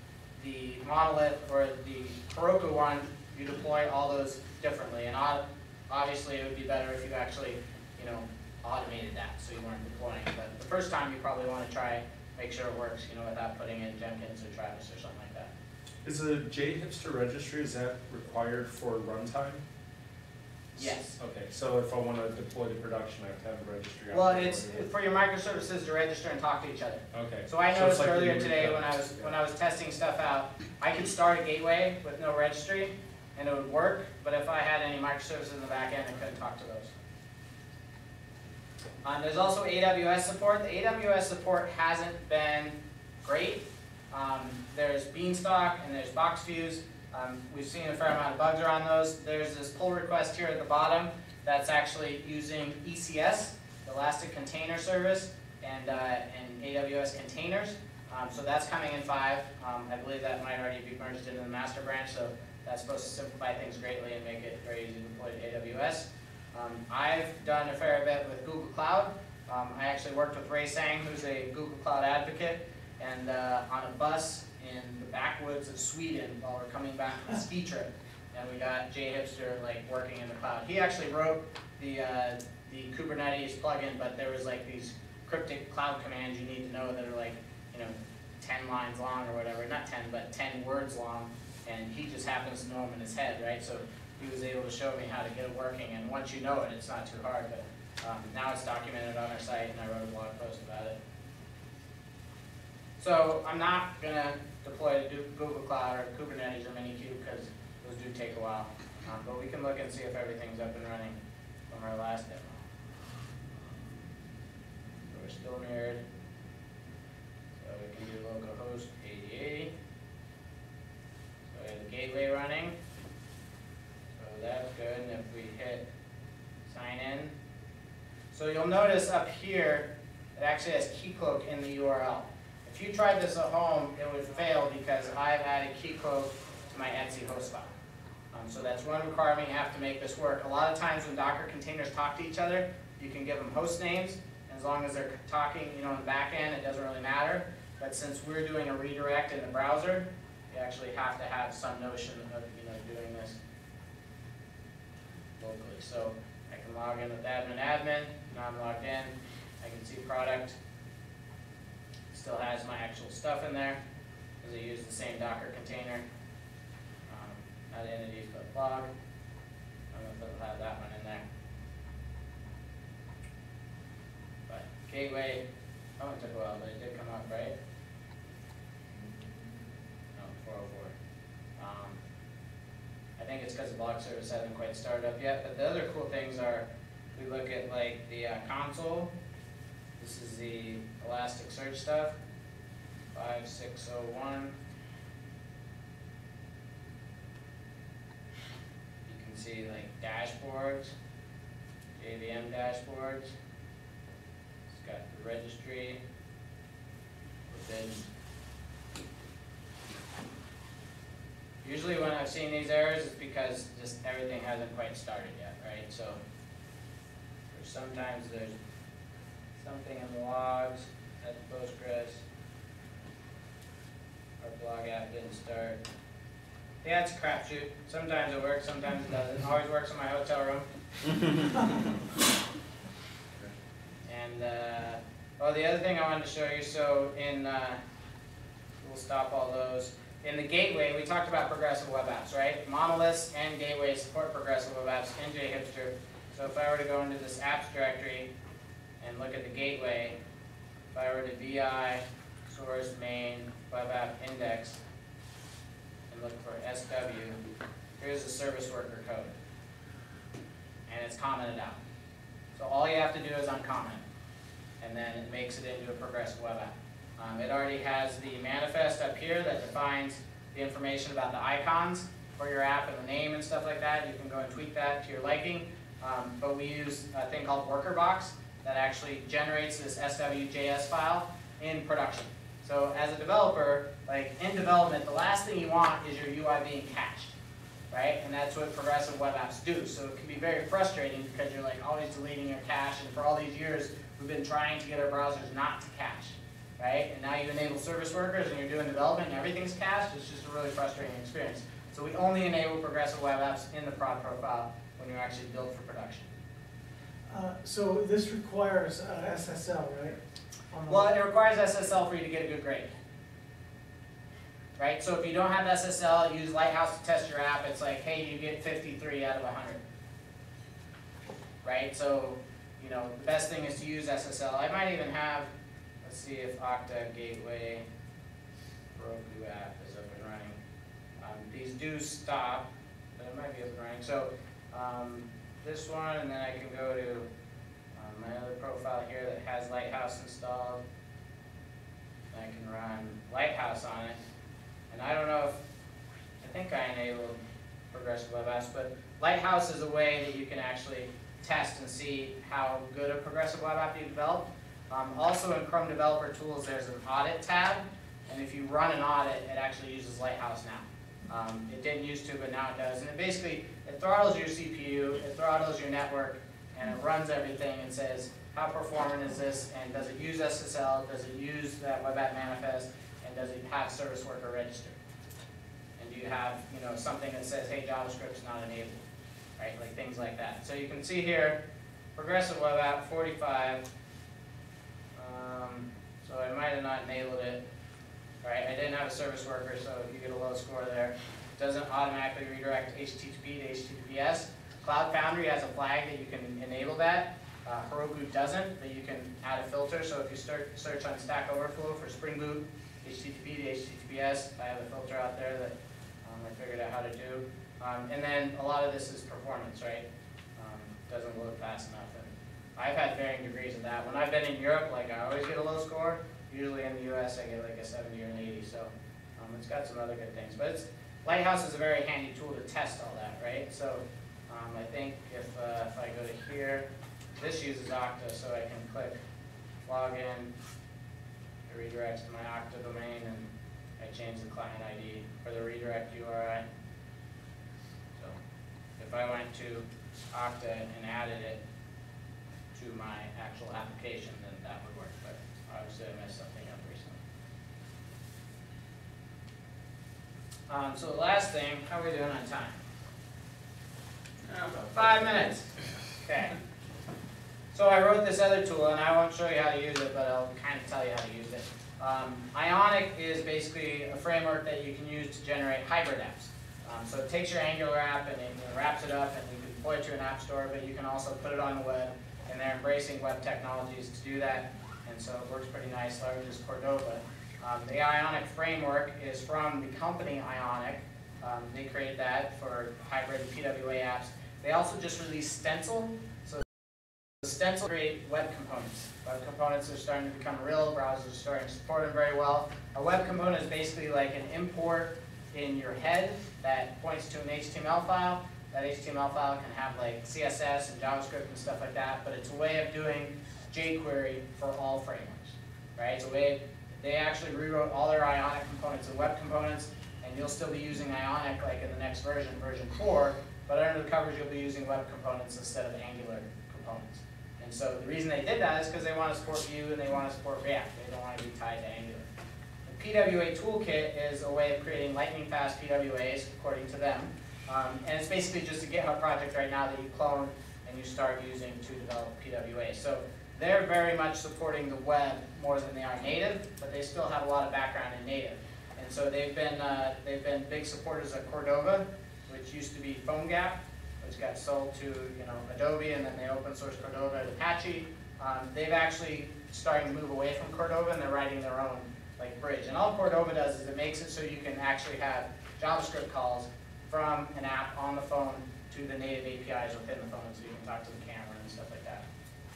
the monolith or the Heroku one, you deploy all those differently. And obviously, it would be better if you actually, you know, automated that, so you weren't deploying. But the first time, you probably want to try, make sure it works, you know, without putting in Jenkins or Travis or something like that. Is a JHipster registry, is that required for runtime? Yes. Okay, so if I want to deploy to production, I have to have a registry. Well, it's for your microservices to register and talk to each other. Okay. So I So it's noticed like earlier the today repo. when I was when I was testing stuff out, I could start a gateway with no registry, and it would work. But if I had any microservices in the back end, I couldn't talk to those. Um, there's also A W S support. The A W S support hasn't been great. Um, there's Beanstalk and there's Boxfuse. Um, we've seen a fair amount of bugs around those. There's this pull request here at the bottom that's actually using E C S, Elastic Container Service, and, uh, and A W S containers. Um, so that's coming in five. Um, I believe that might already be merged into the master branch, so that's supposed to simplify things greatly and make it very easy to deploy to A W S. Um, I've done a fair bit with Google Cloud. Um, I actually worked with Ray Sang, who's a Google Cloud advocate, and uh, on a bus in the backwoods of Sweden while we're coming back from a ski trip, and we got JHipster like working in the cloud. He actually wrote the uh, the Kubernetes plugin, but there was like these cryptic cloud commands you need to know that are like you know ten lines long or whatever, not ten, but ten words long, and he just happens to know them in his head, right? So he was able to show me how to get it working, and once you know it, it's not too hard. But um, now it's documented on our site, and I wrote a blog post about it. So I'm not gonna deploy to Google Cloud or Kubernetes or Minikube because those do take a while. Um, but we can look and see if everything's up and running from our last demo. So we're still mirrored. So we can do localhost eighty eighty. So we have the gateway running. So that's good. And if we hit sign in, so you'll notice up here it actually has Keycloak in the U R L. If you tried this at home, it would fail because I've added Keycloak to my Etsy host file. Um, so that's one requirement you have to make this work. A lot of times when Docker containers talk to each other, you can give them host names. As long as they're talking, you know, in the back end, it doesn't really matter. But since we're doing a redirect in the browser, you actually have to have some notion of, you know, doing this locally. So I can log in with admin admin. Now I'm logged in. I can see product. Still has my actual stuff in there because I use the same Docker container. Um, not entities, but log. I don't know if it'll have that one in there. But gateway, oh, it took a while, but it did come up, right? No, four oh four. Um, I think it's because the blog service hasn't quite started up yet. But the other cool things are, we look at like the uh, console. This is the Elasticsearch stuff. five six oh one. You can see like dashboards, J V M dashboards. It's got the registry. Within. Usually when I've seen these errors, it's because just everything hasn't quite started yet, right? So there's sometimes there's something in the logs at Postgres. Our blog app didn't start. Yeah, it's a crapshoot. Sometimes it works, sometimes it doesn't. It always works in my hotel room. And uh, oh, the other thing I wanted to show you, so in, uh, we'll stop all those. In the gateway, we talked about progressive web apps, right? Monoliths and gateways support progressive web apps in JHipster. So if I were to go into this apps directory and look at the gateway, if I were to vi source main web app index and look for S W, here's the service worker code. And it's commented out. So all you have to do is uncomment, and then it makes it into a progressive web app. Um, it already has the manifest up here that defines the information about the icons for your app and the name and stuff like that. You can go and tweak that to your liking. Um, but we use a thing called WorkerBox that actually generates this S W J S file in production. So as a developer, like in development, the last thing you want is your U I being cached, right? And that's what progressive web apps do. So it can be very frustrating because you're like always deleting your cache, and for all these years, we've been trying to get our browsers not to cache. Right? And now you enable service workers and you're doing development and everything's cached. It's just a really frustrating experience. So we only enable progressive web apps in the prod profile when you actually build for production. Uh, so this requires uh, S S L, right? On the- Well, it requires S S L for you to get a good grade. Right? So if you don't have S S L, use Lighthouse to test your app. It's like, hey, you get fifty-three out of one hundred. Right? So, you know, the best thing is to use S S L. I might even have, let's see if Okta Gateway Heroku app is up and running. Um, these do stop, but it might be up and running. So um, this one, and then I can go to um, my other profile here that has Lighthouse installed. And I can run Lighthouse on it. And I don't know if, I think I enabled progressive web apps, but Lighthouse is a way that you can actually test and see how good a progressive web app you develop. Um, also in Chrome Developer Tools, there's an audit tab, and if you run an audit, it actually uses Lighthouse now. Um, it didn't used to, but now it does. And it basically, it throttles your C P U, it throttles your network, and it runs everything and says, how performant is this, and does it use S S L, does it use that web app manifest, and does it have service worker registered? And do you have, you know, something that says, hey, JavaScript's not enabled, right? Like things like that. So you can see here, progressive web app forty-five. Um, so I might have not enabled it. Right, I didn't have a service worker, so you get a low score there. It doesn't automatically redirect H T T P to H T T P S. Cloud Foundry has a flag that you can enable that. Uh, Heroku doesn't, but you can add a filter. So if you start search on Stack Overflow for Spring Boot, H T T P to H T T P S, I have a filter out there that um, I figured out how to do. Um, and then a lot of this is performance, right? Um, doesn't load fast enough. And I've had varying degrees of that. When I've been in Europe, like I always get a low score. Usually in the U S I get like a seventy or an eighty, so um, it's got some other good things. But it's, Lighthouse is a very handy tool to test all that, right? So um, I think if, uh, if I go to here, this uses Okta, so I can click login, it redirects to my Okta domain, and I change the client I D for the redirect U R I. So if I went to Okta and added it to my actual application, then that would work. But obviously I messed something up recently. Um, so the last thing, how are we doing on time? Five minutes. Okay. So I wrote this other tool, and I won't show you how to use it, but I'll kind of tell you how to use it. Um, Ionic is basically a framework that you can use to generate hybrid apps. Um, so it takes your Angular app and it you know, wraps it up, and you can deploy it to an app store, but you can also put it on the web, and they're embracing web technologies to do that. And so it works pretty nice, leverages Cordova. Um, the Ionic framework is from the company Ionic. Um, they created that for hybrid P W A apps. They also just released Stencil. So Stencil create web components. Web components are starting to become real. Browsers are starting to support them very well. A web component is basically like an import in your head that points to an H T M L file. That H T M L file can have like C S S and JavaScript and stuff like that, but it's a way of doing jQuery for all frameworks, right? It's a way, they actually rewrote all their Ionic components and web components, and you'll still be using Ionic like in the next version, version four, but under the covers you'll be using web components instead of Angular components. And so the reason they did that is because they want to support Vue and they want to support React. They don't want to be tied to Angular. The P W A toolkit is a way of creating lightning fast P W As according to them. Um, and it's basically just a GitHub project right now that you clone and you start using to develop P W A. So they're very much supporting the web more than they are native, but they still have a lot of background in native. And so they've been, uh, they've been big supporters of Cordova, which used to be PhoneGap, which got sold to you know Adobe, and then they open source Cordova at Apache. Um, they've actually starting to move away from Cordova, and they're writing their own like bridge. And all Cordova does is it makes it so you can actually have JavaScript calls from an app on the phone to the native A P Is within the phone, so you can talk to the camera and stuff like that.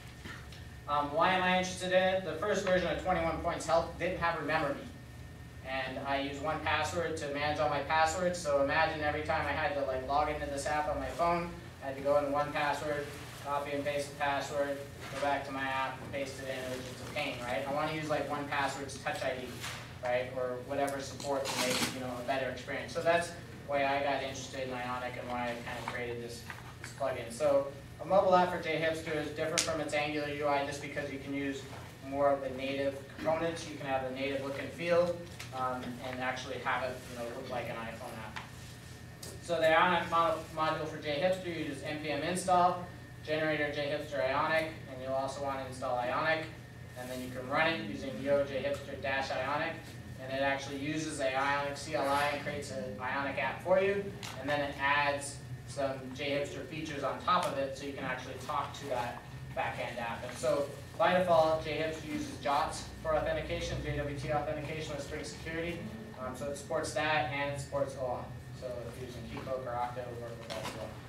Um, why am I interested in it? The first version of twenty-one Points Help didn't have Remember Me. And I use one password to manage all my passwords, so imagine every time I had to like log into this app on my phone, I had to go into one password, copy and paste the password, go back to my app and paste it in. It was just a pain, right? I want to use like one password's Touch I D, right? Or whatever support to make you know a better experience. So that's why I got interested in Ionic and why I kind of created this, this plugin. So a mobile app for JHipster is different from its Angular U I just because you can use more of the native components. You can have the native look and feel um, and actually have it you know, look like an iPhone app. So the Ionic mod module for JHipster, you use npm install, generator JHipster Ionic, and you'll also want to install Ionic. And then you can run it using yo jhipster-ionic. And it actually uses a Ionic C L I and creates an Ionic app for you. And then it adds some JHipster features on top of it so you can actually talk to that backend app. And so by default, JHipster uses JOTS for authentication, J W T authentication with string security. Um, so it supports that and it supports O auth. So if you're using Keycloak or Okta, it will work with that as well.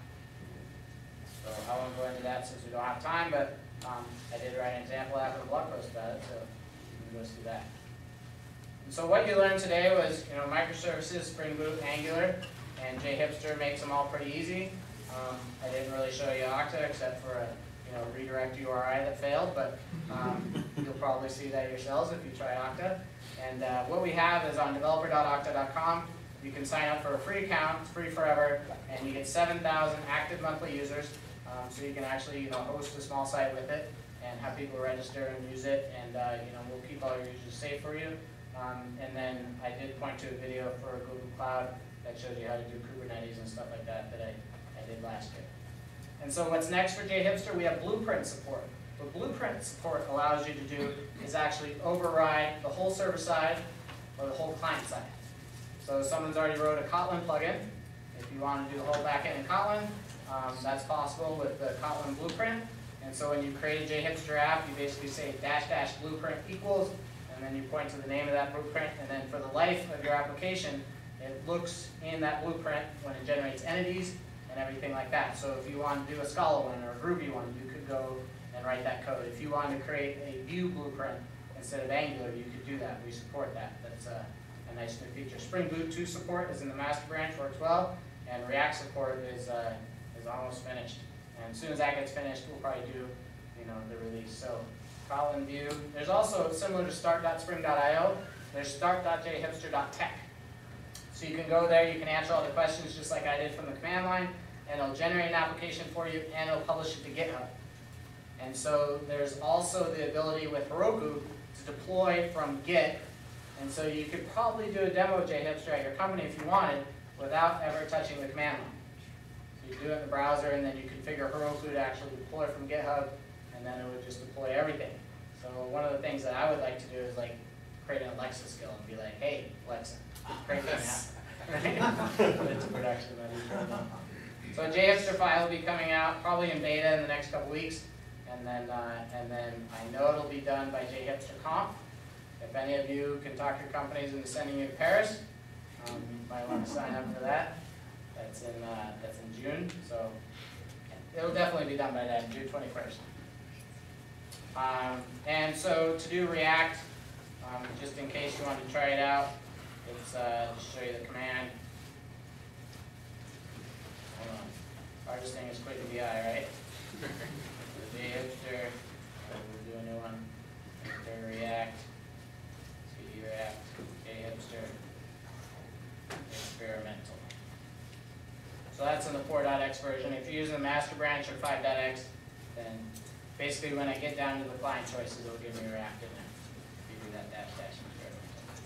So I won't go into that since we don't have time, but um, I did write an example after the blog post about it, so you can go see that. And so what you learned today was, you know, microservices, Spring Boot, Angular, and JHipster makes them all pretty easy. Um, I didn't really show you Okta except for a you know, redirect U R I that failed, but um, you'll probably see that yourselves if you try Okta. And uh, what we have is on developer dot okta dot com, you can sign up for a free account, it's free forever, and you get seven thousand active monthly users. Um, so you can actually you know, host a small site with it and have people register and use it, and uh, you know, we'll keep all your users safe for you. Um, and then I did point to a video for Google Cloud that shows you how to do Kubernetes and stuff like that that I, I did last year. And so what's next for JHipster? We have Blueprint support. What Blueprint support allows you to do is actually override the whole server side or the whole client side. So someone's already wrote a Kotlin plugin. If you want to do the whole backend in Kotlin, um, that's possible with the Kotlin Blueprint. And so when you create a JHipster app, you basically say dash dash blueprint equals, and then you point to the name of that blueprint, and then for the life of your application, it looks in that blueprint when it generates entities and everything like that. So if you want to do a Scala one or a Groovy one, you could go and write that code. If you wanted to create a Vue blueprint instead of Angular, you could do that. We support that. That's a, a nice new feature. Spring Boot two support is in the master branch, works well, and React support is uh, is almost finished. And as soon as that gets finished, we'll probably do you know the release. So Kotlin Vue. There's also, similar to start dot spring dot i o, there's start dot jhipster dot tech. So you can go there, you can answer all the questions just like I did from the command line, and it'll generate an application for you, and it'll publish it to GitHub. And so there's also the ability with Heroku to deploy from Git, and so you could probably do a demo of JHipster at your company if you wanted without ever touching the command line. So you do it in the browser, and then you configure Heroku to actually deploy from GitHub, and then it would just deploy everything. So one of the things that I would like to do is like create an Alexa skill and be like, hey, Alexa, create this app. Put it to production. So a JHipster file will be coming out probably in beta in the next couple weeks, and then uh, and then I know it'll be done by JHipsterConf. If any of you can talk your companies into sending you to Paris, um, you might want to sign up for that. That's in uh, that's in June, so it'll definitely be done by then, June twenty-first. Um, and so to do React, um, just in case you want to try it out, it's uh, just show you the command. Hold on. Hardest thing is clicking the I, right? JHipster, we'll do a new one. Hipster React, C D React, JHipster, experimental. So that's in the four dot x version. If you're using the master branch or five dot x, then basically when I get down to the client choices, it'll give me React in there. If you do that dash dash experimental.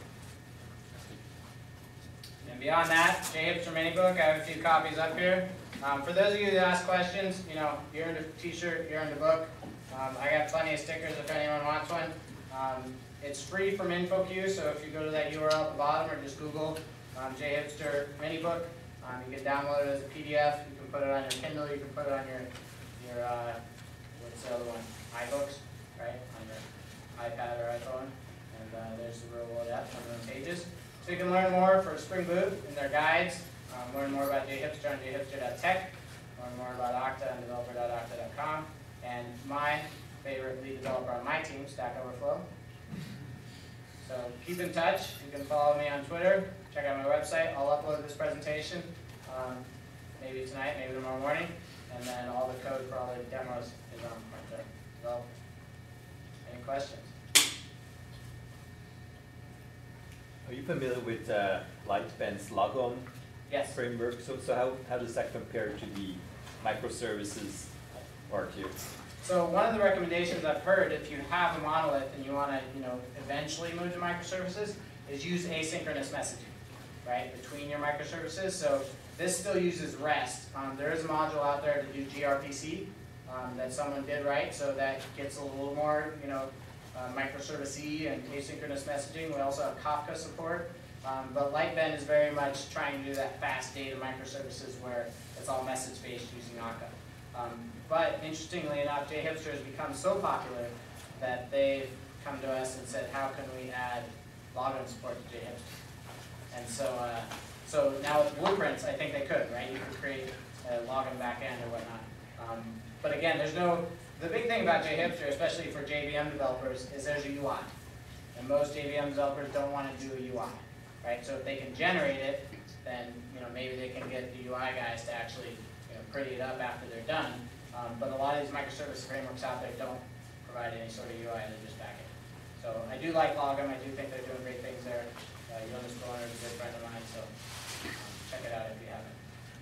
And beyond that, JHipster Minibook, I have a few copies up here. Um, for those of you that ask questions, you know, you're in the t-shirt, you're in the book. Um, I got plenty of stickers if anyone wants one. Um, it's free from InfoQ, so if you go to that U R L at the bottom or just Google um, JHipster Minibook, um, you can download it as a P D F. You can put it on your Kindle, you can put it on your, your uh, what's the other one, iBooks, right, on your iPad or iPhone. And uh, there's the real world app, one of the pages. So you can learn more for Spring Boot in their guides. Um, learn more about JHipster on jhipster dot tech, learn more about Okta on developer dot okta dot com, and my favorite lead developer on my team, Stack Overflow. So keep in touch. You can follow me on Twitter, check out my website. I'll upload this presentation um, maybe tonight, maybe tomorrow morning, and then all the code for all the demos is on right there. So, any questions? Are you familiar with uh, Lightbend's Logon Yes. framework? So, so how, how does that compare to the microservices part here? So one of the recommendations I've heard, if you have a monolith and you want to, you know, eventually move to microservices, is use asynchronous messaging, right, between your microservices. So this still uses REST. Um, there is a module out there to do gRPC um, that someone did write, so that gets a little more, you know, uh, microservice-y and asynchronous messaging. We also have Kafka support. Um, but Lightbend is very much trying to do that fast data microservices where it's all message-based using Akka. Um, but interestingly enough, JHipster has become so popular that they've come to us and said, how can we add login support to JHipster? And so, uh, so now with Blueprints, I think they could, right? You could create a login backend or whatnot. Um, but again, there's no, the big thing about JHipster, especially for J V M developers, is there's a U I. And most J V M developers don't want to do a U I. Right? So if they can generate it, then you know maybe they can get the U I guys to actually you know, pretty it up after they're done. Um, but a lot of these microservice frameworks out there don't provide any sort of U I, they're just back end. So I do like Logum, I do think they're doing great things there. Uh, Jonas Stoner is a good friend of mine, so um, check it out if you haven't.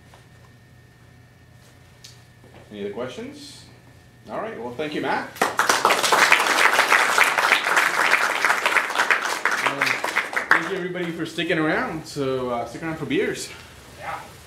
Any other questions? All right, well, thank you, Matt. um, thank you, everybody, for sticking around. So uh, stick around for beers. Yeah.